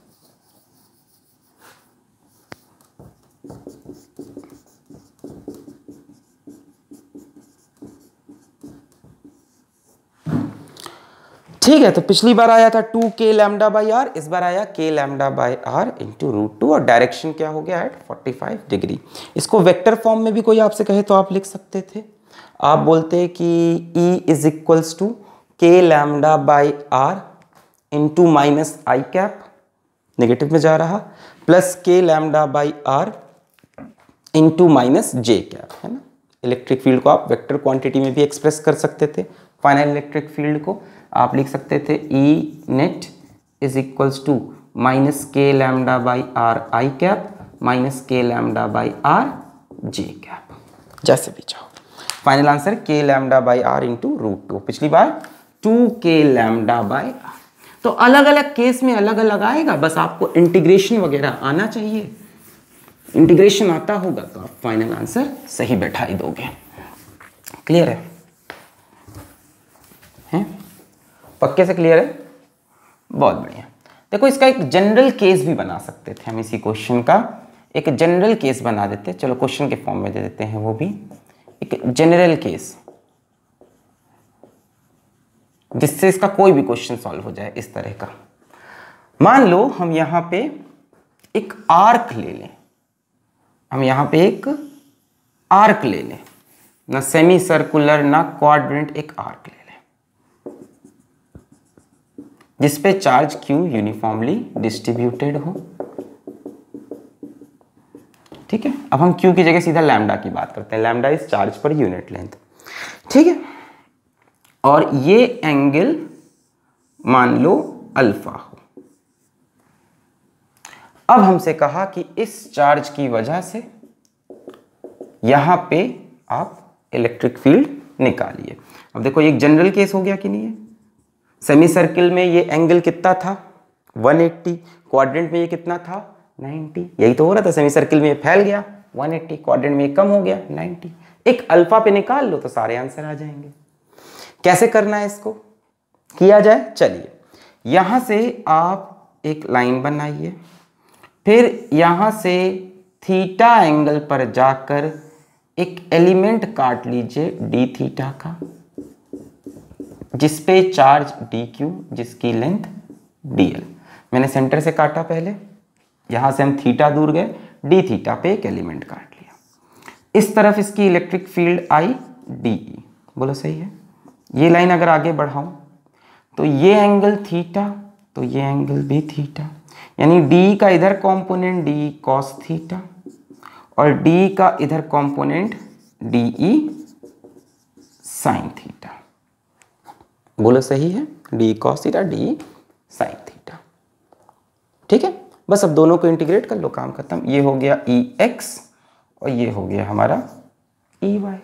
ठीक है, तो पिछली बार आया था 2k लैम्डा बाई आर, इस बार आया k lambda by r into √2 और डायरेक्शन क्या हो गया एट 45 डिग्री। इसको वेक्टर फॉर्म में भी कोई आपसे कहे तो आप लिख सकते थे। आप बोलते कि E is equals to k lambda by r into minus i cap, negative में जा रहा, plus k lambda by r into minus j cap, है ना। इलेक्ट्रिक फील्ड को आप वेक्टर क्वांटिटी में भी एक्सप्रेस कर सकते थे। फाइनल इलेक्ट्रिक फील्ड को आप लिख सकते थे E net is equals to minus k lambda by r i cap minus k lambda by r j cap, जैसे भी चाहो। Final answer k lambda by r into √2, पिछली बार 2k लैम्डा बाई आर। तो अलग अलग केस में अलग अलग आएगा, बस आपको इंटीग्रेशन वगैरह आना चाहिए। इंटीग्रेशन आता होगा तो आप फाइनल आंसर सही बैठा ही दोगे। क्लियर है? पक्के से क्लियर है? बहुत बढ़िया। देखो इसका एक जनरल केस भी बना सकते थे हम, इसी क्वेश्चन का एक जनरल केस बना देते। चलो क्वेश्चन के फॉर्म में दे देते हैं, वो भी एक जनरल केस, जिससे इसका कोई भी क्वेश्चन सॉल्व हो जाए इस तरह का। मान लो हम यहां पे एक आर्क ले लें, हम यहां पे एक आर्क ले लें, ना सेमी सर्कुलर ना क्वाड्रेंट, एक आर्क ले लें जिसपे चार्ज Q यूनिफॉर्मली डिस्ट्रीब्यूटेड हो। ठीक है, अब हम Q की जगह सीधा लैम्डा की बात करते हैं। Lambda is charge per unit length. ठीक है, और ये एंगल मान लो अल्फा हो। अब हमसे कहा कि इस चार्ज की वजह से यहां पे आप इलेक्ट्रिक फील्ड निकालिए। अब देखो ये एक जनरल केस हो गया कि नहीं है। सेमी सर्किल में ये एंगल कितना था 180, क्वाड्रेंट में ये कितना था 90, यही तो हो रहा था। सेमी सर्किल में ये फैल गया 180, क्वाड्रेंट में ये कम हो गया 90। एक अल्फा पे निकाल लो तो सारे आंसर आ जाएंगे। कैसे करना है इसको, किया जाए, चलिए यहां से आप एक लाइन बनाइए, फिर यहां से थीटा एंगल पर जाकर एक एलिमेंट काट लीजिए डी थीटा का, जिसपे चार्ज dq, जिसकी लेंथ dl। मैंने सेंटर से काटा पहले, यहां से हम थीटा दूर गए, डी थीटा पे एक एलिमेंट काट लिया। इस तरफ इसकी इलेक्ट्रिक फील्ड आई dE, बोलो सही है। ये लाइन अगर आगे बढ़ाऊं तो ये एंगल थीटा, तो ये एंगल भी थीटा, यानी D का इधर कंपोनेंट D cos थीटा और D का इधर कंपोनेंट DE sin थीटा। बोलो सही है, d cos theta d sine theta. ठीक है, बस अब दोनों को इंटीग्रेट कर लो, काम खत्म। ये हो गया ई एक्स और ये हो गया हमारा ई वाई।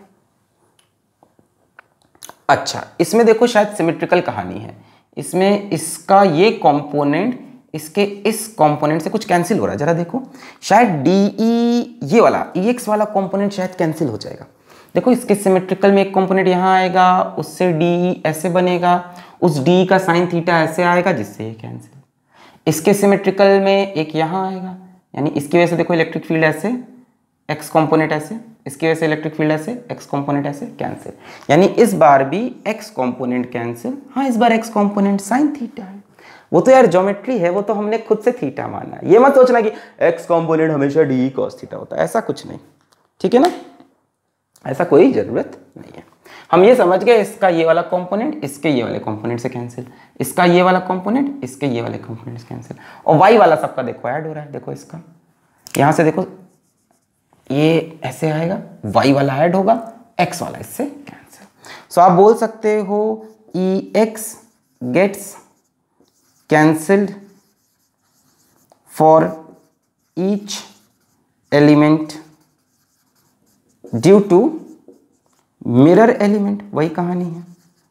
अच्छा, इसमें देखो शायद सिमेट्रिकल कहानी है। इसमें इसका ये कंपोनेंट इसके इस कंपोनेंट से कुछ कैंसिल हो रहा है, जरा देखो। शायद डी ई ये वाला ई एक्स वाला कंपोनेंट शायद कैंसिल हो जाएगा। देखो इसके सिमेट्रिकल में एक कंपोनेंट यहाँ आएगा, उससे डी ऐसे बनेगा, उस डी का साइन थीटा ऐसे आएगा, जिससे ये कैंसिल। इसके सिमेट्रिकल में एक यहाँ आएगा, यानी इसकी वजह से देखो इलेक्ट्रिक फील्ड ऐसे, एक्स कंपोनेंट ऐसे, इसकी वजह से इलेक्ट्रिक फील्ड ऐसे, एक्स कंपोनेंट ऐसे, कैंसिल। यानी इस बार भी एक्स कंपोनेंट कैंसिल। हाँ, इस बार एक्स कंपोनेंट साइन थीटा है। वो तो यार ज्योमेट्री है, वो तो हमने खुद से थीटा माना है। ये मत सोचना कि एक्स कंपोनेंट हमेशा डी कॉस थीटा होता है, ऐसा कुछ नहीं। ठीक है ना, ऐसा कोई जरूरत नहीं है। हम ये समझ गए, इसका ये वाला कंपोनेंट इसके ये वाले कंपोनेंट से कैंसिल, इसका ये वाला कंपोनेंट इसके ये वाले कंपोनेंट से कैंसिल, और वाई वाला सबका देखो ऐड हो रहा है। देखो इसका यहाँ से देखो ये ऐसे आएगा, वाई वाला ऐड होगा, एक्स वाला इससे कैंसिल। सो आप बोल सकते हो E x gets cancelled for each element due to mirror element. वही कहानी है।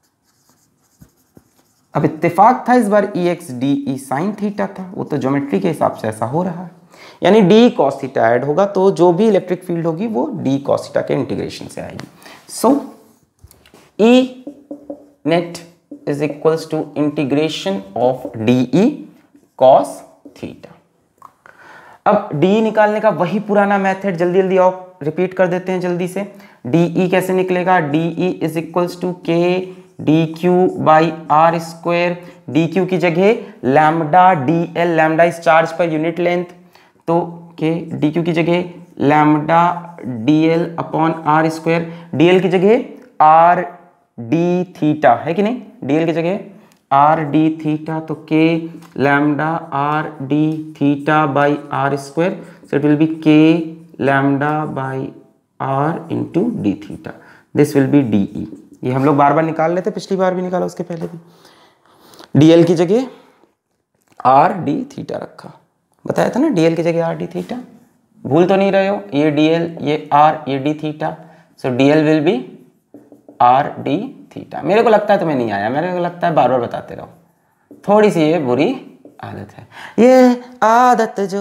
अब इत्तेफाक था इस बार E x d E sine theta था, वो तो ज्योमेट्री के हिसाब से ऐसा हो रहा है। यानी डी कॉस थीटा ऐड होगा, तो जो भी इलेक्ट्रिक फील्ड होगी वो डी कॉस थीटा के इंटीग्रेशन से आएगी। So E net is equals to integration of d E cos theta. अब डी निकालने का वही पुराना मेथड, जल्दी जल्दी आप रिपीट कर देते हैं जल्दी से। डी ई कैसे निकलेगा, d E is equals to k d q by r square, d q की जगह lambda d l, lambda is charge per unit length, तो के डी क्यू की जगह lambda d l upon r square, d l की जगह r d theta है कि नहीं, डी एल की जगह आर डी थीटा, तो k lambda r d theta by r square, so it will be k lambda by r into d theta, this will be d E. ये हम लोग बार बार निकाल लेते, पिछली बार भी निकाला, उसके पहले भी। डी एल की जगह आर डी थीटा रखा, बताया था ना, डी एल की जगह आर डी थीटा, भूल तो नहीं रहे हो, ये डी एल, ये आर, ये d theta, so d l will be r d theta. मेरे को लगता है तुम्हें नहीं आया, मेरे को लगता है बार बार बताते रहो, थोड़ी सी ये बुरी आदत है, ये आदत जो,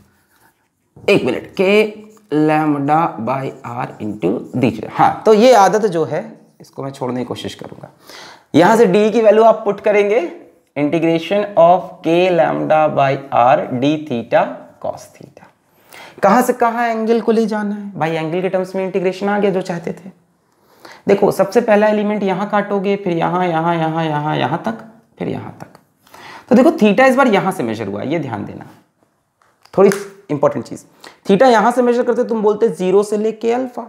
एक minute, k lambda by r into d theta, हाँ, तो ये आदत जो है इसको मैं छोड़ने की कोशिश करूंगा। यहां से डी की वैल्यू आप पुट करेंगे, integration of k lambda by r d theta cos theta. कहां से कहां एंगल को ले जाना है भाई, एंगल के टर्म्स में इंटीग्रेशन आ गया जो चाहते थे। देखो सबसे पहला एलिमेंट यहां काटोगे, फिर यहां यहां यहां यहां यहां तक, फिर यहां तक, तो देखो थीटा इस बार यहां से मेजर हुआ है, ये ध्यान देना, थोड़ी इंपॉर्टेंट चीज। थीटा यहां से मेजर करते तुम बोलते 0 से लेके अल्फा,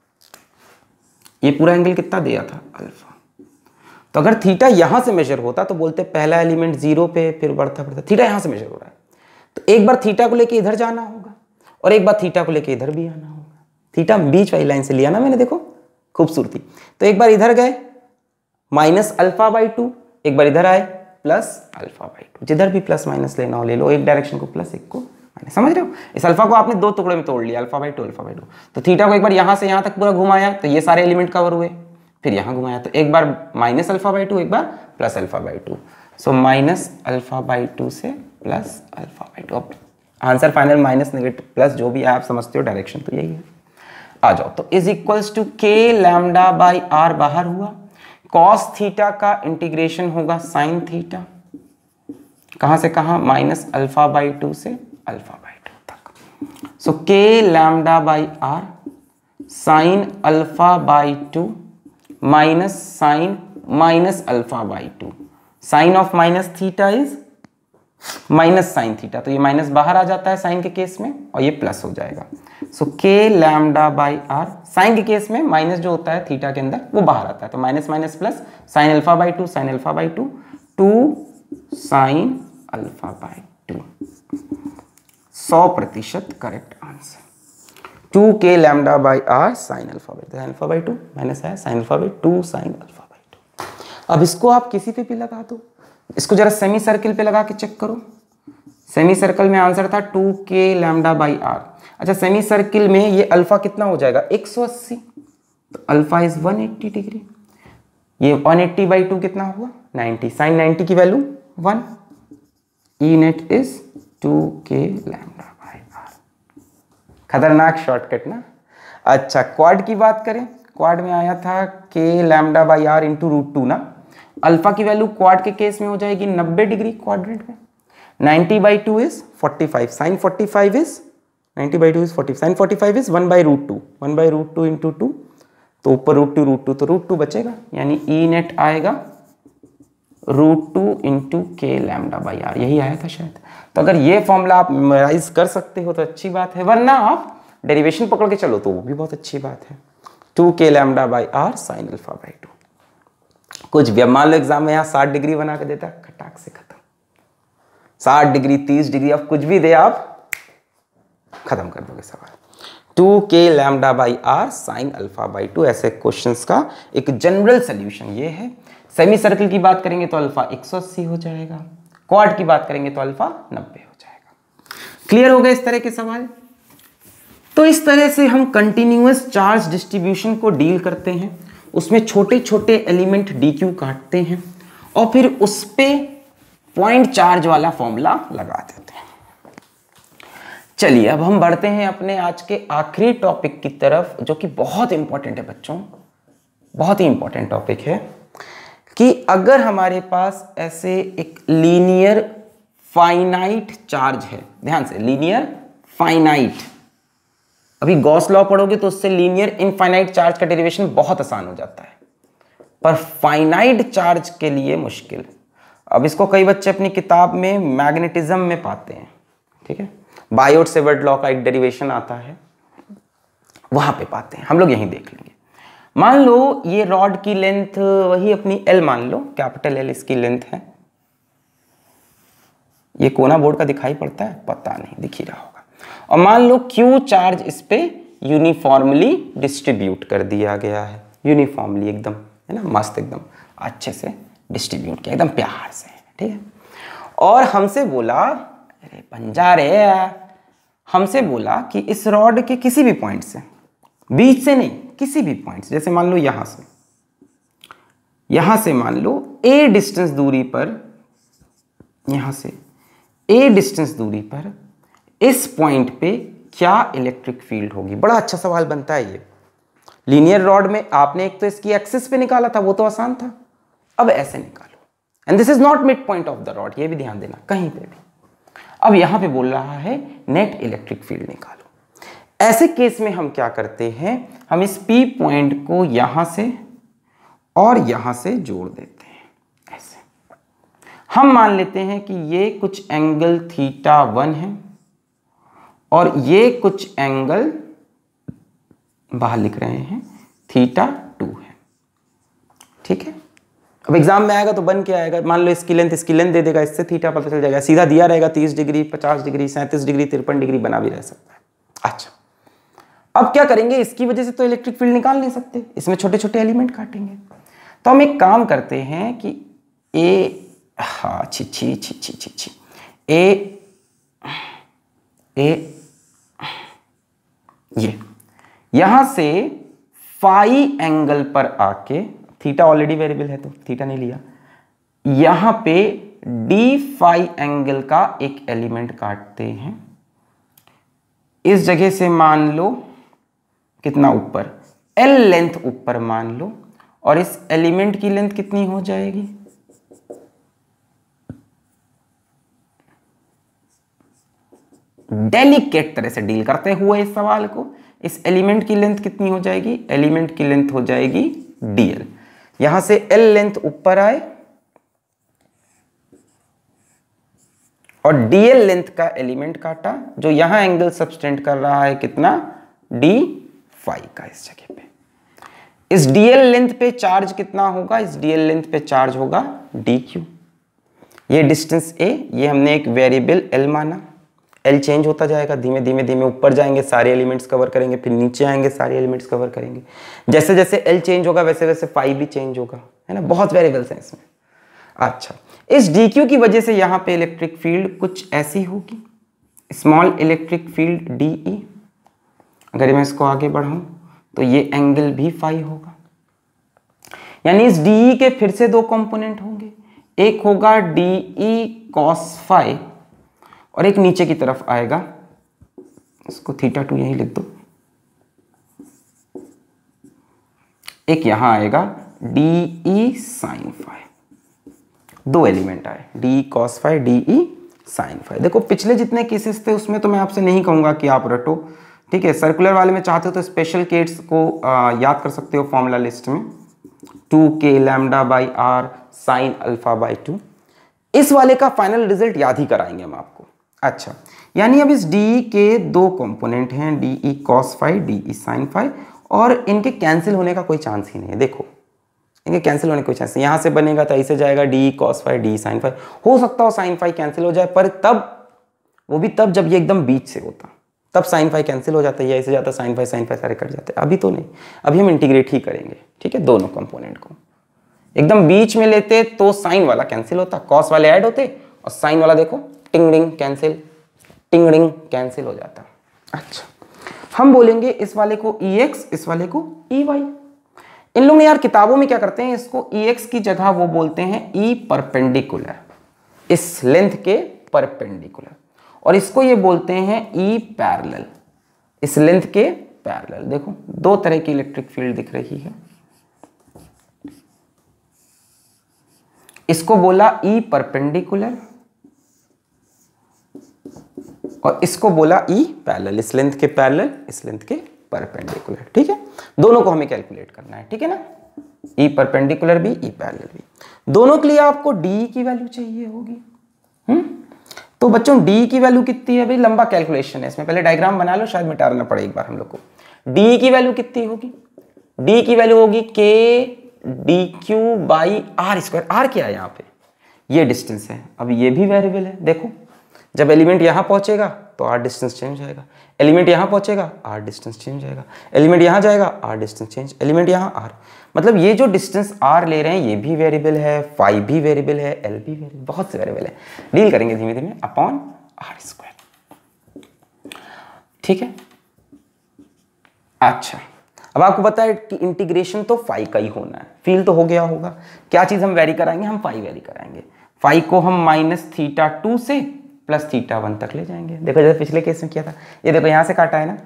ये पूरा एंगल कितना दिया था, अल्फा। तो अगर थीटा यहां से मेजर होता तो बोलते पहला एलिमेंट 0 पे, फिर बढ़ता बढ़ता, थीटा यहां से मेजर हो रहा है, तो एक बार थीटा को लेके इधर जाना होगा और एक बार थीटा को लेके इधर भी आना होगा। थीटा बीच वाली लाइन से लिया ना मैंने, देखो खूबसूरती। तो एक बार इधर गए माइनस अल्फा बाई 2, एक बार इधर आए प्लस अल्फा बाई 2, जिधर भी प्लस माइनस लेना हो ले लो, एक डायरेक्शन को प्लस, एक को माइनस, समझ रहे हो। इस अल्फा को आपने दो टुकड़े में तोड़ लिया, अल्फा बाई 2 अल्फा बाई 2। तो थीटा को एक बार यहां से यहां तक पूरा घुमाया तो ये सारे एलिमेंट कवर हुए, फिर यहां घुमाया तो एक बार माइनस अल्फा बाई 2, एक बार plus alpha by 2, so minus alpha by 2 से प्लस अल्फा बाई 2। अब answer final minus negative plus जो भी आप समझते हो, डायरेक्शन तो यही है। आ जाओ, तो is equals to k lambda by r बाहर हुआ, कॉस थीटा का इंटीग्रेशन होगा साइन थीटा, कहां से कहां, माइनस अल्फा बाई 2 से अल्फा बाई 2 तक। So k lambda by r sine alpha by 2 minus sine minus alpha by 2, sine of minus theta is minus sine theta, तो ये minus बाहर आ जाता है साइन के केस में और ये प्लस हो जाएगा। So k lambda by r, sine के केस में माइनस जो होता है थीटा के अंदर वो बाहर आता है, तो minus minus plus, sine alpha by 2 sine alpha by 2, 2 sine alpha by 2, 100% correct answer. 2 k lambda by r sine alpha by 2 minus है sine alpha by 2 sine alpha by 2। अब इसको आप किसी पे भी लगा दो, इसको जरा सेमी सर्किल पे लगा के चेक करो। सेमी सर्कल में आंसर था 2 के लैम्डा बाई आर। अच्छा, सेमी सर्किल में ये अल्फा कितना हो जाएगा, 180, तो अल्फा इज 180 डिग्री, ये 180 बाई 2 कितना हुआ, 90, साइन 90 की value 1, E net is 2 k lambda by r. खतरनाक शॉर्टकट ना। अच्छा, क्वाड की बात करें, क्वाड में आया था के लैम्डा बाई आर इंटू √2 ना, अल्फा की वैल्यू क्वाड के केस में हो जाएगी 90 डिग्री क्वाड्रेंट में, 90 by 2 is 45, sine 45 is 90 by 2 is 40, sine 45 is 1 by √2, 1 by √2 into 2, तो ऊपर √2 तो √2 बचेगा, यानी ई नेट आएगा √2 इंटू के लैम्डा बाई आर, यही आया था शायद। तो अगर ये फॉर्मूला आप मेमोराइज कर सकते हो तो अच्छी बात है, वरना आप डेरिवेशन पकड़ के चलो तो वो भी बहुत अच्छी बात है। 2 k lambda by r sine alpha by 2। कुछ मान लो एग्जाम में यहाँ 60 डिग्री बना के देता, खटाक से खत्म, 60 डिग्री 30 डिग्री, आप कुछ भी दे आप खत्म कर दोगे सवाल। 2 k lambda by r sine alpha by 2, ऐसे क्वेश्चंस का एक जनरल सोल्यूशन ये है। सेमी सर्कल की बात करेंगे तो अल्फा 180 हो जाएगा, क्वाड की बात करेंगे तो अल्फा 90 हो जाएगा। क्लियर हो गए इस तरह के सवाल। तो इस तरह से हम कंटिन्यूअस चार्ज डिस्ट्रीब्यूशन को डील करते हैं, उसमें छोटे छोटे एलिमेंट DQ काटते हैं और फिर उस पे पॉइंट चार्ज वाला फॉर्मूला लगा देते हैं। चलिए अब हम बढ़ते हैं अपने आज के आखिरी टॉपिक की तरफ, जो कि बहुत इंपॉर्टेंट है बच्चों, बहुत ही इंपॉर्टेंट टॉपिक है कि अगर हमारे पास ऐसे एक लीनियर फाइनाइट चार्ज है, ध्यान से, लीनियर फाइनाइट, अभी गॉस लॉ पढ़ोगे तो उससे लीनियर इनफाइनाइट चार्ज का डेरिवेशन बहुत आसान हो जाता है। पर फाइनाइट चार्ज के लिए मुश्किल। अब इसको कई बच्चे अपनी किताब में मैग्नेटिज्म में पाते हैं, ठीक है, बायोट सेवर्ट लॉ का एक डेरिवेशन आता है, वहां पे पाते हैं, हम लोग यहीं देख लेंगे। मान लो ये रॉड की लेंथ वही अपनी L मान लो, कैपिटल L इसकी लेंथ है। ये कोना बोर्ड का दिखाई पड़ता है, पता नहीं, दिख ही रहा होगा। और मान लो Q चार्ज इस पे यूनिफॉर्मली डिस्ट्रीब्यूट कर दिया गया है, यूनिफॉर्मली एकदम, है ना, मस्त एकदम अच्छे से डिस्ट्रीब्यूट किया, एकदम प्यार से, ठीक है। और हमसे बोला, अरे पंजा रे, हमसे बोला कि इस रॉड के किसी भी पॉइंट से, बीच से नहीं, किसी भी पॉइंट से, जैसे मान लो यहां से मान लो a डिस्टेंस दूरी पर, यहां से a डिस्टेंस दूरी पर इस पॉइंट पे क्या इलेक्ट्रिक फील्ड होगी। बड़ा अच्छा सवाल बनता है ये। लीनियर रॉड में आपने एक तो इसकी एक्सिस पे निकाला था, वो तो आसान था, अब ऐसे निकालो, and this is not mid point of the rod, ये भी ध्यान देना कहीं पे भी। अब यहां पे बोल रहा है नेट इलेक्ट्रिक फील्ड निकालो। ऐसे केस में हम क्या करते हैं, हम इस P पॉइंट को यहां से और यहां से जोड़ देते हैं। ऐसे हम मान लेते हैं कि ये कुछ एंगल θ1 है और ये कुछ एंगल बाहर लिख रहे हैं θ2 है, ठीक है। अब एग्जाम में आएगा तो बन के आएगा, मान लो इसकी लेंथ दे देगा, इससे थीटा पता चल जाएगा, सीधा दिया रहेगा 30 डिग्री, 50 डिग्री, 37 डिग्री, 53 डिग्री बना भी रह सकता है। अच्छा, अब क्या करेंगे, इसकी वजह से तो इलेक्ट्रिक फील्ड निकाल नहीं सकते, इसमें छोटे छोटे एलिमेंट काटेंगे। तो हम एक काम करते हैं कि ये यहां से फाई एंगल पर आके, थीटा ऑलरेडी वेरिएबल है तो थीटा नहीं लिया, यहां पे डी फाई एंगल का एक एलिमेंट काटते हैं। इस जगह से मान लो कितना ऊपर, L लेंथ ऊपर मान लो, और इस एलिमेंट की लेंथ कितनी हो जाएगी, डेलिकेट तरह से डील करते हुए इस सवाल को, इस एलिमेंट की लेंथ कितनी हो जाएगी, एलिमेंट की लेंथ हो जाएगी dl। यहां से L लेंथ ऊपर आए और dl लेंथ का एलिमेंट काटा, जो यहां एंगल सबटेंड कर रहा है कितना, d फाई का। इस जगह पे इस dl लेंथ पे चार्ज कितना होगा, इस dl लेंथ पे चार्ज होगा dq। ये डिस्टेंस a, ये हमने एक वेरिएबल L माना, L चेंज होता जाएगा, धीमे धीमे धीमे ऊपर जाएंगे, सारे एलिमेंट्स कवर करेंगे, फिर नीचे आएंगे, सारे एलिमेंट्स कवर करेंगे। जैसे जैसे L चेंज होगा वैसे वैसे फाई भी चेंज होगा, है ना, बहुत वेरिएबल्स हैं इसमें। अच्छा, इस dq की वजह से यहाँ पे इलेक्ट्रिक फील्ड कुछ ऐसी होगी, स्मॉल इलेक्ट्रिक फील्ड dE। अगर मैं इसको आगे बढ़ाऊं तो ये एंगल भी फाई होगा, यानी इस dE के फिर से दो कंपोनेंट होंगे, एक होगा dE cos फाई और एक नीचे की तरफ आएगा, इसको θ2 यही लिख दो, एक यहां आएगा dE sin फाई। दो एलिमेंट आए, dE cos phi, dE sin phi. देखो पिछले जितने केसेस थे उसमें तो मैं आपसे नहीं कहूंगा कि आप रटो, ठीक है। सर्कुलर वाले में चाहते हो तो स्पेशल केस को याद कर सकते हो फॉर्मूला लिस्ट में, 2k λ/r sin α/2। इस वाले का फाइनल रिजल्ट याद ही कराएंगे हम आपको। अच्छा, यानी अब इस dE के दो कंपोनेंट हैं, dE cos phi, dE sin phi, और इनके कैंसिल होने का कोई चांस ही नहीं है। देखो इनके कैंसिल होने का कोई चांस नहीं, यहां से बनेगा तो ऐसे जाएगा dE cos phi, dE sin phi. हो सकता हो sin फाई कैंसिल हो जाए, पर तब, वो भी तब जब ये एकदम बीच से होता, तब sin फाई कैंसिल हो जाता है, ऐसे जाता sin फाई सारे कट जाते हैं। अभी तो नहीं, अभी हम इंटीग्रेट ही करेंगे, ठीक है। दोनों कंपोनेंट को एकदम बीच में लेते तो साइन वाला कैंसिल होता, कॉस वाले ऐड होते, और साइन वाला देखो टिंग डिंग कैंसिल हो जाता। अच्छा, हम बोलेंगे इस वाले को EX, इस वाले को EY। इन लोग ने यार किताबों में क्या करते हैं, इसको EX की जगह वो बोलते हैं E परपेंडिकुलर, इस लेंथ के परपेंडिकुलर, और इसको ये बोलते हैं E पैरेलल, इस लेंथ के पैरेलल। देखो दो तरह की इलेक्ट्रिक फील्ड दिख रही है, इसको बोला E परपेंडिकुलर और इसको बोला E पैरेलल, इस लेंथ के पैरेलल, इस लेंथ के परपेंडिकुलर, ठीक है। दोनों को हमें कैलकुलेट करना है, ठीक है ना। ई परपेंडिकुलर भी, ई पैरेलल भी, दोनों के लिए आपको डी की वैल्यू चाहिए होगी। तो बच्चों डी की वैल्यू कितनी है भाई, लंबा कैलकुलेशन है इसमें, पहले डायग्राम बना लो, शायद मिटाना पड़े एक बार हम लोग को। डी की वैल्यू कितनी होगी, डी की वैल्यू होगी k d q by r square. R क्या है यहाँ पे, ये डिस्टेंस है। अब ये भी वेरिएबल है, देखो जब एलिमेंट यहाँ पहुंचेगा तो आर डिस्टेंस चेंज जाएगा, एलिमेंट यहाँ पहुंचेगा आर डिस्टेंस चेंज जाएगा, एलिमेंट यहाँ जाएगा आर डिस्टेंस चेंज, एलिमेंट यहाँ आर, मतलब ये जो डिस्टेंस आर ले रहे हैं ये भी वेरिएबल है, फाई भी वेरिएबल है, एल भी वेरिएबल, बहुत से वेरिएबल है, डील करेंगे धीमे धीमे अपॉन आर स्क्वायर। ठीक है, अच्छा अब आपको पता है कि इंटीग्रेशन तो फाई का ही होना है, फील तो हो गया होगा। क्या चीज हम वेरी कराएंगे, हम फाई वेरी कराएंगे, फाई को हम -θ2 से +θ1 तक ले जाएंगे। देखो जैसे पिछले केस में किया था, ये देखो यहां से काटा है ना,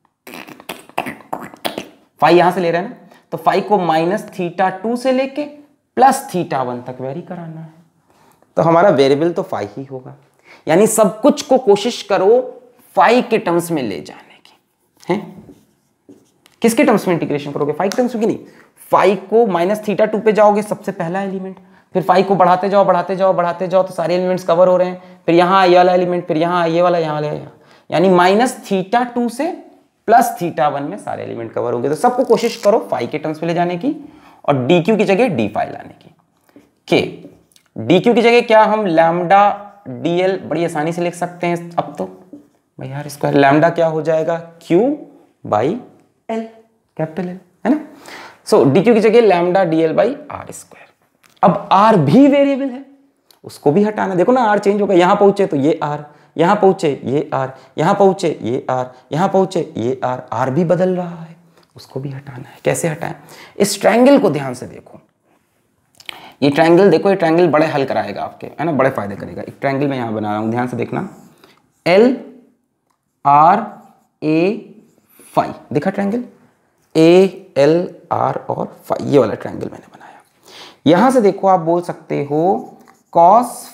फाई यहां से ले रहे हैं ना, तो फाई को -θ2 से लेके +θ1 तक वेरी कराना है, तो हमारा वेरिएबल तो फाई ही होगा। यानी सब कुछ को कोशिश करो फाई के टर्म्स में ले जाने की है। किसके टर्म्स में इंटीग्रेशन करोगे, फाई के टर्म्स में की नहीं, फाई को -θ2 पे जाओगे सबसे पहला एलिमेंट, फिर फाई को बढ़ाते जाओ बढ़ाते जाओ बढ़ाते जाओ तो सारे एलिमेंट्स कवर हो रहे हैं, फिर यहाँ ये वाला एलिमेंट, फिर यहाँ ये वाला, यहाँ वाला, यानी -θ2 से +θ1 में सारे एलिमेंट कवर होंगे। तो सबको कोशिश करो फाई के टर्म्स में ले जाने की और डी क्यू की जगह डी फाई लाने की। के डी क्यू की जगह क्या हम लैम्डा डी एल बड़ी आसानी से लिख सकते हैं। अब तो भाई यार स्क्वायर लैम्डा क्या हो जाएगा, q by l, capital l है ना। सो डी क्यू की जगह lambda d l by r square. अब आर भी वेरिएबल है, उसको भी हटाना, देखो ना आर चेंज होगा, यहां पहुंचे तो ये आर, यहां पहुंचे ये आर, यहां पहुंचे ये आर, यहां पहुंचे ये आर, आर भी बदल रहा है, उसको भी हटाना है। कैसे हटाएं, इस ट्रायंगल को ध्यान से देखो, ये ट्रायंगल देखो, ये ट्रायंगल बड़े हल कराएगा आपके, है ना, बड़े फायदे करेगा। एक ट्रायंगल मैं यहां बना रहा हूं, ध्यान से देखना, एल आर ए फाई, देखा ट्रायंगल, ए एल आर और फाई, ये वाला ट्रायंगल मैंने बनाया। यहां से देखो आप बोल सकते हो cos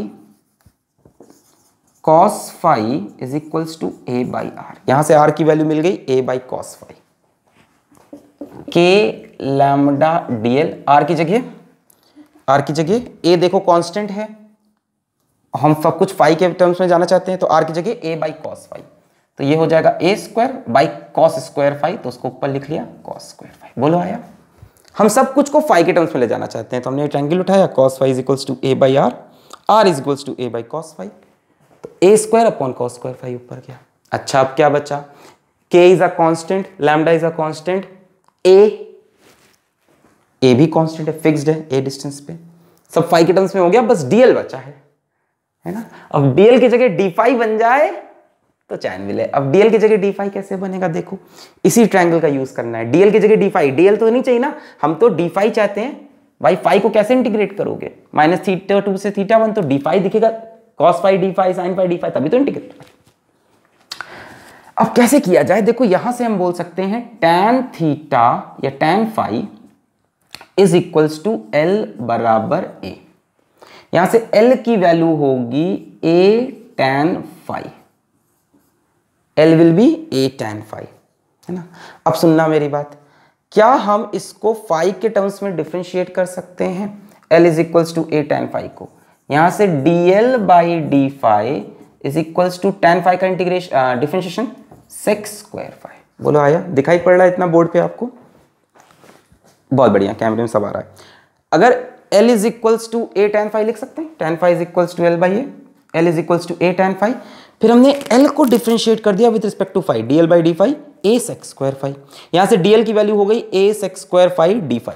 phi is equals to a by r, यहां से आर की वैल्यू मिल गई a by cos phi, k lambda d l, r की जगह ए देखो कांस्टेंट है, हम सब कुछ फाई के टर्म्स में जाना चाहते हैं, तो आर की जगह ए बाई कॉस फाई, तो ये हो जाएगा a square by cos square phi, तो उसको ऊपर लिख लिया कॉस स्क्वायर फाई। बोलो आया, हम सब कुछ को फाई के टर्म्स में ले जाना चाहते हैं, तो हमने ट्रायंगल उठाया, cos phi is equals to a by r, r is equals to a by cos phi, तो a square upon cos square phi ऊपर गया। अच्छा अब क्या बचा, k is a constant, lambda is a constant, a भी constant है, fixed है ए डिस्टेंस पे, सब फाई के टर्म्स में हो गया, बस डीएल बचा है ना। अब डीएल की जगह डी फाई बन जाए तो चैन मिले। अब डीएल की जगह डी फाई कैसे बनेगा, देखो इसी ट्रायंगल का यूज करना है, डीएल की जगह डी फाई, डीएल तो नहीं चाहिए ना, हम तो डी फाई चाहते हैं भाई। फाई को कैसे इंटीग्रेट करोगे, -θ2 से θ1, तो डी फाई दिखेगा, cos phi d phi, sin phi d phi, तभी तो इंटीग्रेट। अब कैसे किया जाए, देखो यहां से हम बोल सकते हैं tan थीटा या tan phi is equals to l बराबर ए, यहां से एल की वैल्यू होगी a tan phi, L will be a tan phi, है ना। अब सुनना मेरी बात, क्या हम इसको फाई के टर्म्स में डिफरेंशिएट कर सकते हैं, L is equals to a tan phi को, यहां से dl by d phi is equals to tan phi का integration differentiation sec square phi. बोलो आया, दिखाई पड़ रहा है इतना बोर्ड पे आपको, बहुत बढ़िया, कैमरे में सब आ रहा है। अगर L is equals to a tan phi लिख सकते हैं, tan phi is equals to L by a, L is equals to a tan phi, फिर हमने L को डिफरेंशिएट कर दिया with respect to phi, dl by d phi a sec square phi, यहां से dl की वैल्यू हो गई a sec square phi d phi,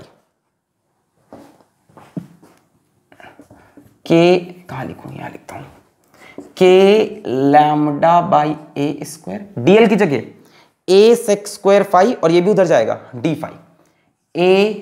k कहां लिखूं, यहां लिखता हूं, k lambda by a square, dl की जगह a sec स्क्वायर फाई, और ये भी उधर जाएगा d phi, a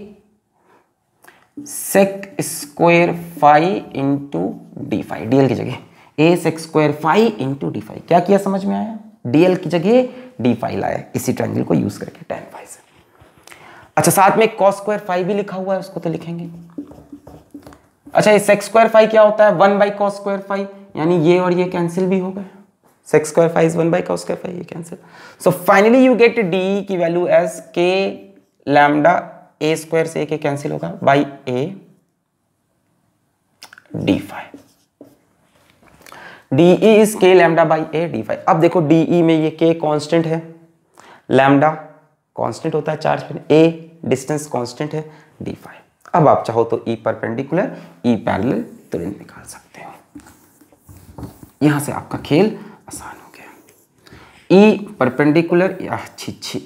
sec square phi into d phi, dl की जगह a sec square phi into d phi. क्या किया समझ में आया, dl की जगह डी फाई लाया इसी ट्रायंगल को यूज करके tan फाई से। अच्छा साथ में cos स्क्वायर फाई भी लिखा हुआ है, उसको तो लिखेंगे। अच्छा ये sec स्क्वायर फाई क्या होता है, 1 बाई cos स्क्वायर फाई, यानी ये और ये कैंसिल भी हो गए, sec square phi is 1 by cos square phi, ये cancel. So finally you get d की value as k lambda a square से एक कैंसिल होगा by a d phi. D E is k lambda by a d phi. अब देखो D E में ये के कांस्टेंट है, लैम्डा कांस्टेंट होता है चार्ज पे, ए डिस्टेंस कांस्टेंट है, डी फाइव। अब आप चाहो तो ई परपेंडिकुलर ई पैरेलल तुरंत निकाल सकते हो। यहां से आपका खेल आसान हो गया। ई परपेंडिकुलर अच्छी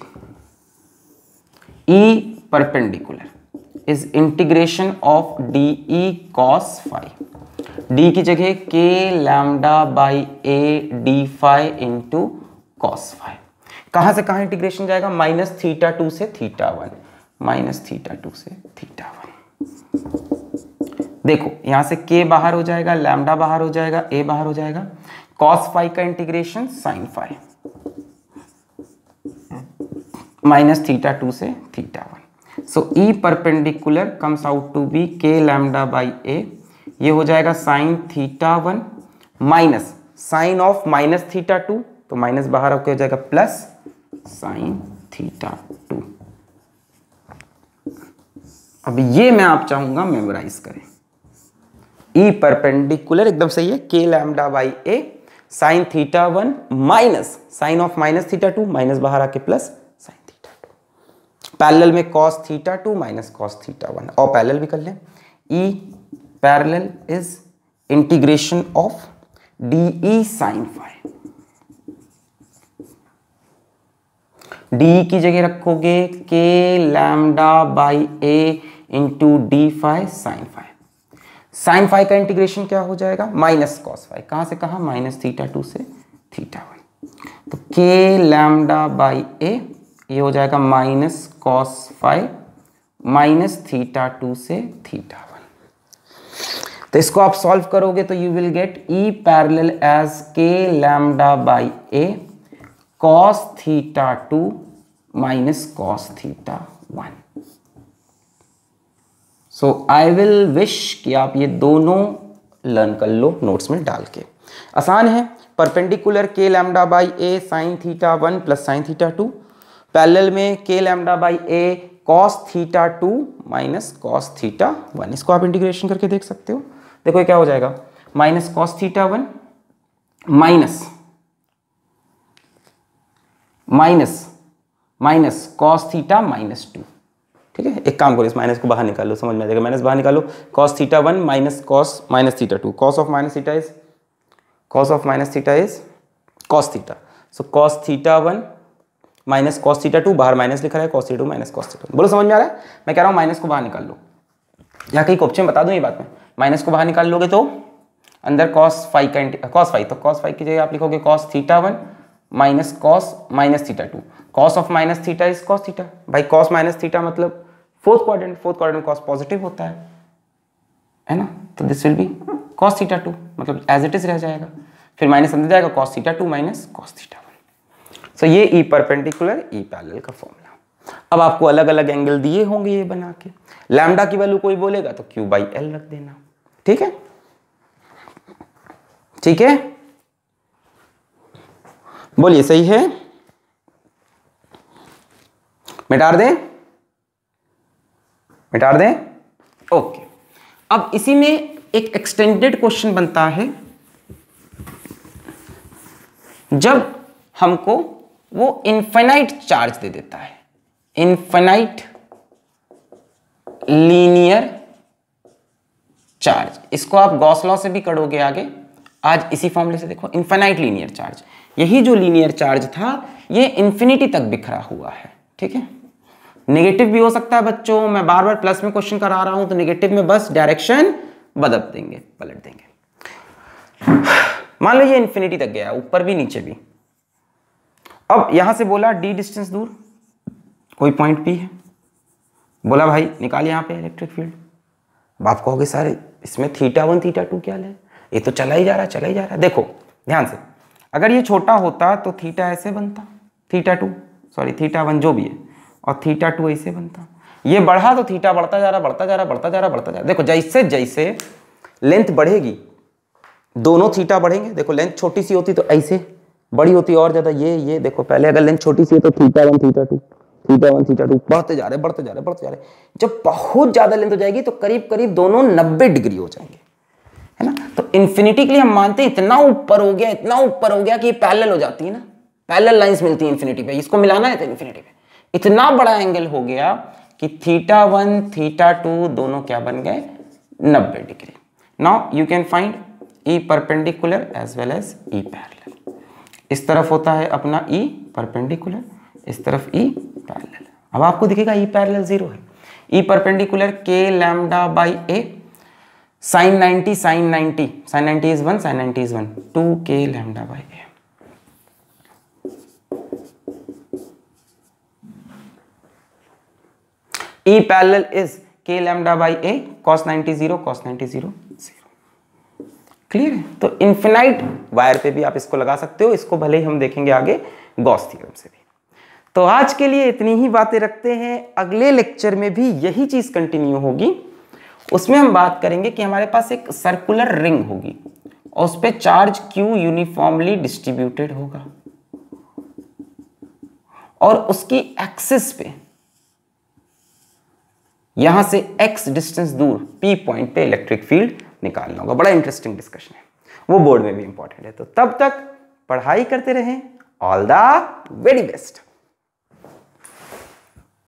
E perpendicular is integration of d E cos phi. D की जगह k lambda by a d phi into cos phi. कहां से कहां इंटीग्रेशन जाएगा? माइनस थीटा टू से theta one, minus theta two से थीटा वन। देखो यहां से के बाहर हो जाएगा, लैम्डा बाहर हो जाएगा, ए बाहर हो जाएगा, कॉस फाइव का integration sine phi, minus theta two से theta one. So E perpendicular comes out to be k lambda by a, ये हो जाएगा sine theta one minus sine of minus theta two, तो माइनस बाहर होकर हो जाएगा प्लस साइन थीटा टू। अब ये मैं आप चाहूंगा मेमोराइज करें। ई परपेंडिकुलर एकदम सही है, k lambda by a sine theta one minus sine of minus theta two, minus बाहर आके plus sine theta two. Parallel में cos theta two minus cos theta one, और पैरेलल भी कर लें। E parallel is integration of d E sine phi. D की जगह रखोगे k lambda by a into d phi sine phi. Sine phi का integration क्या हो जाएगा? माइनस कॉस फाइव, कहां से कहां? माइनस थीटा टू से थीटा वन। तो के लैम्डा बाई ए ये हो जाएगा minus cos phi minus theta two से थीटा वन। तो इसको आप सॉल्व करोगे तो you will get E parallel as k lambda by a cos theta two minus cos theta one. So I will wish कि आप ये दोनों लर्न कर लो नोट्स में डाल के। आसान है। Perpendicular k lambda by a sine theta one plus sine theta two, parallel में k lambda by a cos theta two minus cos theta one. इसको आप इंटीग्रेशन करके देख सकते हो। देखो ये क्या हो जाएगा? Minus cos theta one minus cos theta minus two. ठीक है, एक काम करो, इस माइनस को बाहर निकालो, समझ में आ जाएगा। माइनस बाहर निकालो, cos theta one minus cos minus theta two, cos of minus theta is cos theta. So cos theta one minus cos theta two, बाहर माइनस लिखा है, cos theta two minus cos theta. बोलो समझ में आ रहा है? मैं कह रहा हूँ माइनस को बाहर निकाल लो, या कहीं ऑप्शन बता दूं ये बात में। माइनस को बाहर निकाल लोगे तो अंदर cos फाइव का cos फाइव, तो cos फाइव की जगह आप लिखोगे cos theta one minus cos minus theta two. cos of minus theta is cos theta. भाई cos माइनस थीटा मतलब फोर्थ क्वाड्रेंट cos पॉजिटिव होता है ना, तो this will be cos theta two, मतलब एज इट इज रह जाएगा। फिर माइनस अंदर जाएगा cos theta two minus cos theta one. So ये ई परपेंडिकुलर ई पैरेलल का फॉर्मूला। अब आपको अलग अलग एंगल दिए होंगे ये बना के। लैम्डा की वैल्यू कोई बोलेगा तो Q बाई L रख देना। ठीक है, ठीक है, बोलिए सही है? मिटा दें? ओके। अब इसी में एक एक्सटेंडेड क्वेश्चन बनता है, जब हमको वो इनफाइनाइट चार्ज दे देता है, इनफाइनाइट लीनियर चार्ज। इसको आप गॉस लॉ से भी करोगे आगे, आज इसी फॉर्मूले से देखो। इनफाइनाइट लीनियर चार्ज, यही जो लीनियर चार्ज था ये इन्फिनिटी तक बिखरा हुआ है। ठीक है, नेगेटिव भी हो सकता है बच्चों, मैं बार बार प्लस में क्वेश्चन करा रहा हूं तो नेगेटिव में बस डायरेक्शन बदल देंगे, पलट देंगे। मान लो ये इन्फिनिटी तक गया, ऊपर भी नीचे भी। अब यहां से बोला डी डिस्टेंस दूर कोई पॉइंट पी है, बोला भाई निकाल यहां पे इलेक्ट्रिक फील्ड। अब आप कहोगे सर इसमें थीटा वन थीटा टू क्या ले, ये तो चला ही जा रहा है। देखो ध्यान से, अगर ये छोटा होता तो थीटा ऐसे बनता, थीटा वन जो भी है, और थीटा टू ऐसे बनता। ये बढ़ा तो थीटा बढ़ता जा रहा। देखो जैसे जैसे लेंथ बढ़ेगी दोनों थीटा बढ़ेंगे। देखो लेंथ छोटी सी होती तो ऐसे, बड़ी होती और ज्यादा ये देखो, पहले अगर लेंथ छोटी सी है तो theta one theta two, theta 1 theta 2 बढ़ते जा रहे। जब बहुत ज्यादा लेंथ हो जाएगी तो करीब करीब दोनों 90 डिग्री हो जाएंगे, है ना। तो इन्फिनिटी के लिए हम मानते हैं इतना ऊपर हो गया कि पैरेलल हो जाती है ना, पैरेलल लाइंस मिलती है इन्फिनिटी पे, इसको मिलाना है तो इन्फिनिटी पे इतना बड़ा एंगल हो गया कि थीटा 1 थीटा 2 दोनों क्या बन गए, 90 degree. Now you can find E perpendicular as well as E parallel. इस तरफ होता है अपना ई परपेंडिकुलर, इस तरफ ई पैरेलल। अब आपको दिखेगा ई पैरेलल 0 है। E perpendicular k lambda by a, sin 90 sin 90 is 1, sin 90 is 1, 2k lambda by a। E parallel is k lambda by a, cos 90 0, cos 90 0 0। Clear है। तो इन्फिनाइट वायर पे भी आप इसको लगा सकते हो, इसको भले ही हम देखेंगे आगे गॉस थ्योरम से भी। तो आज के लिए इतनी ही बातें रखते हैं, अगले लेक्चर में भी यही चीज कंटिन्यू होगी। उसमें हम बात करेंगे कि हमारे पास एक सर्कुलर रिंग होगी और उस पे चार्ज Q यूनिफॉर्मली डिस्ट्रीब्यूटेड होगा और उसकी एक्सिस पे यहां से x डिस्टेंस दूर P पॉइंट पे इलेक्ट्रिक फील्ड निकालना होगा। बड़ा इंटरेस्टिंग डिस्कशन है, वो बोर्ड में भी इंपॉर्टेंट है। तो तब तक पढ़ाई करते रहें। All the very best.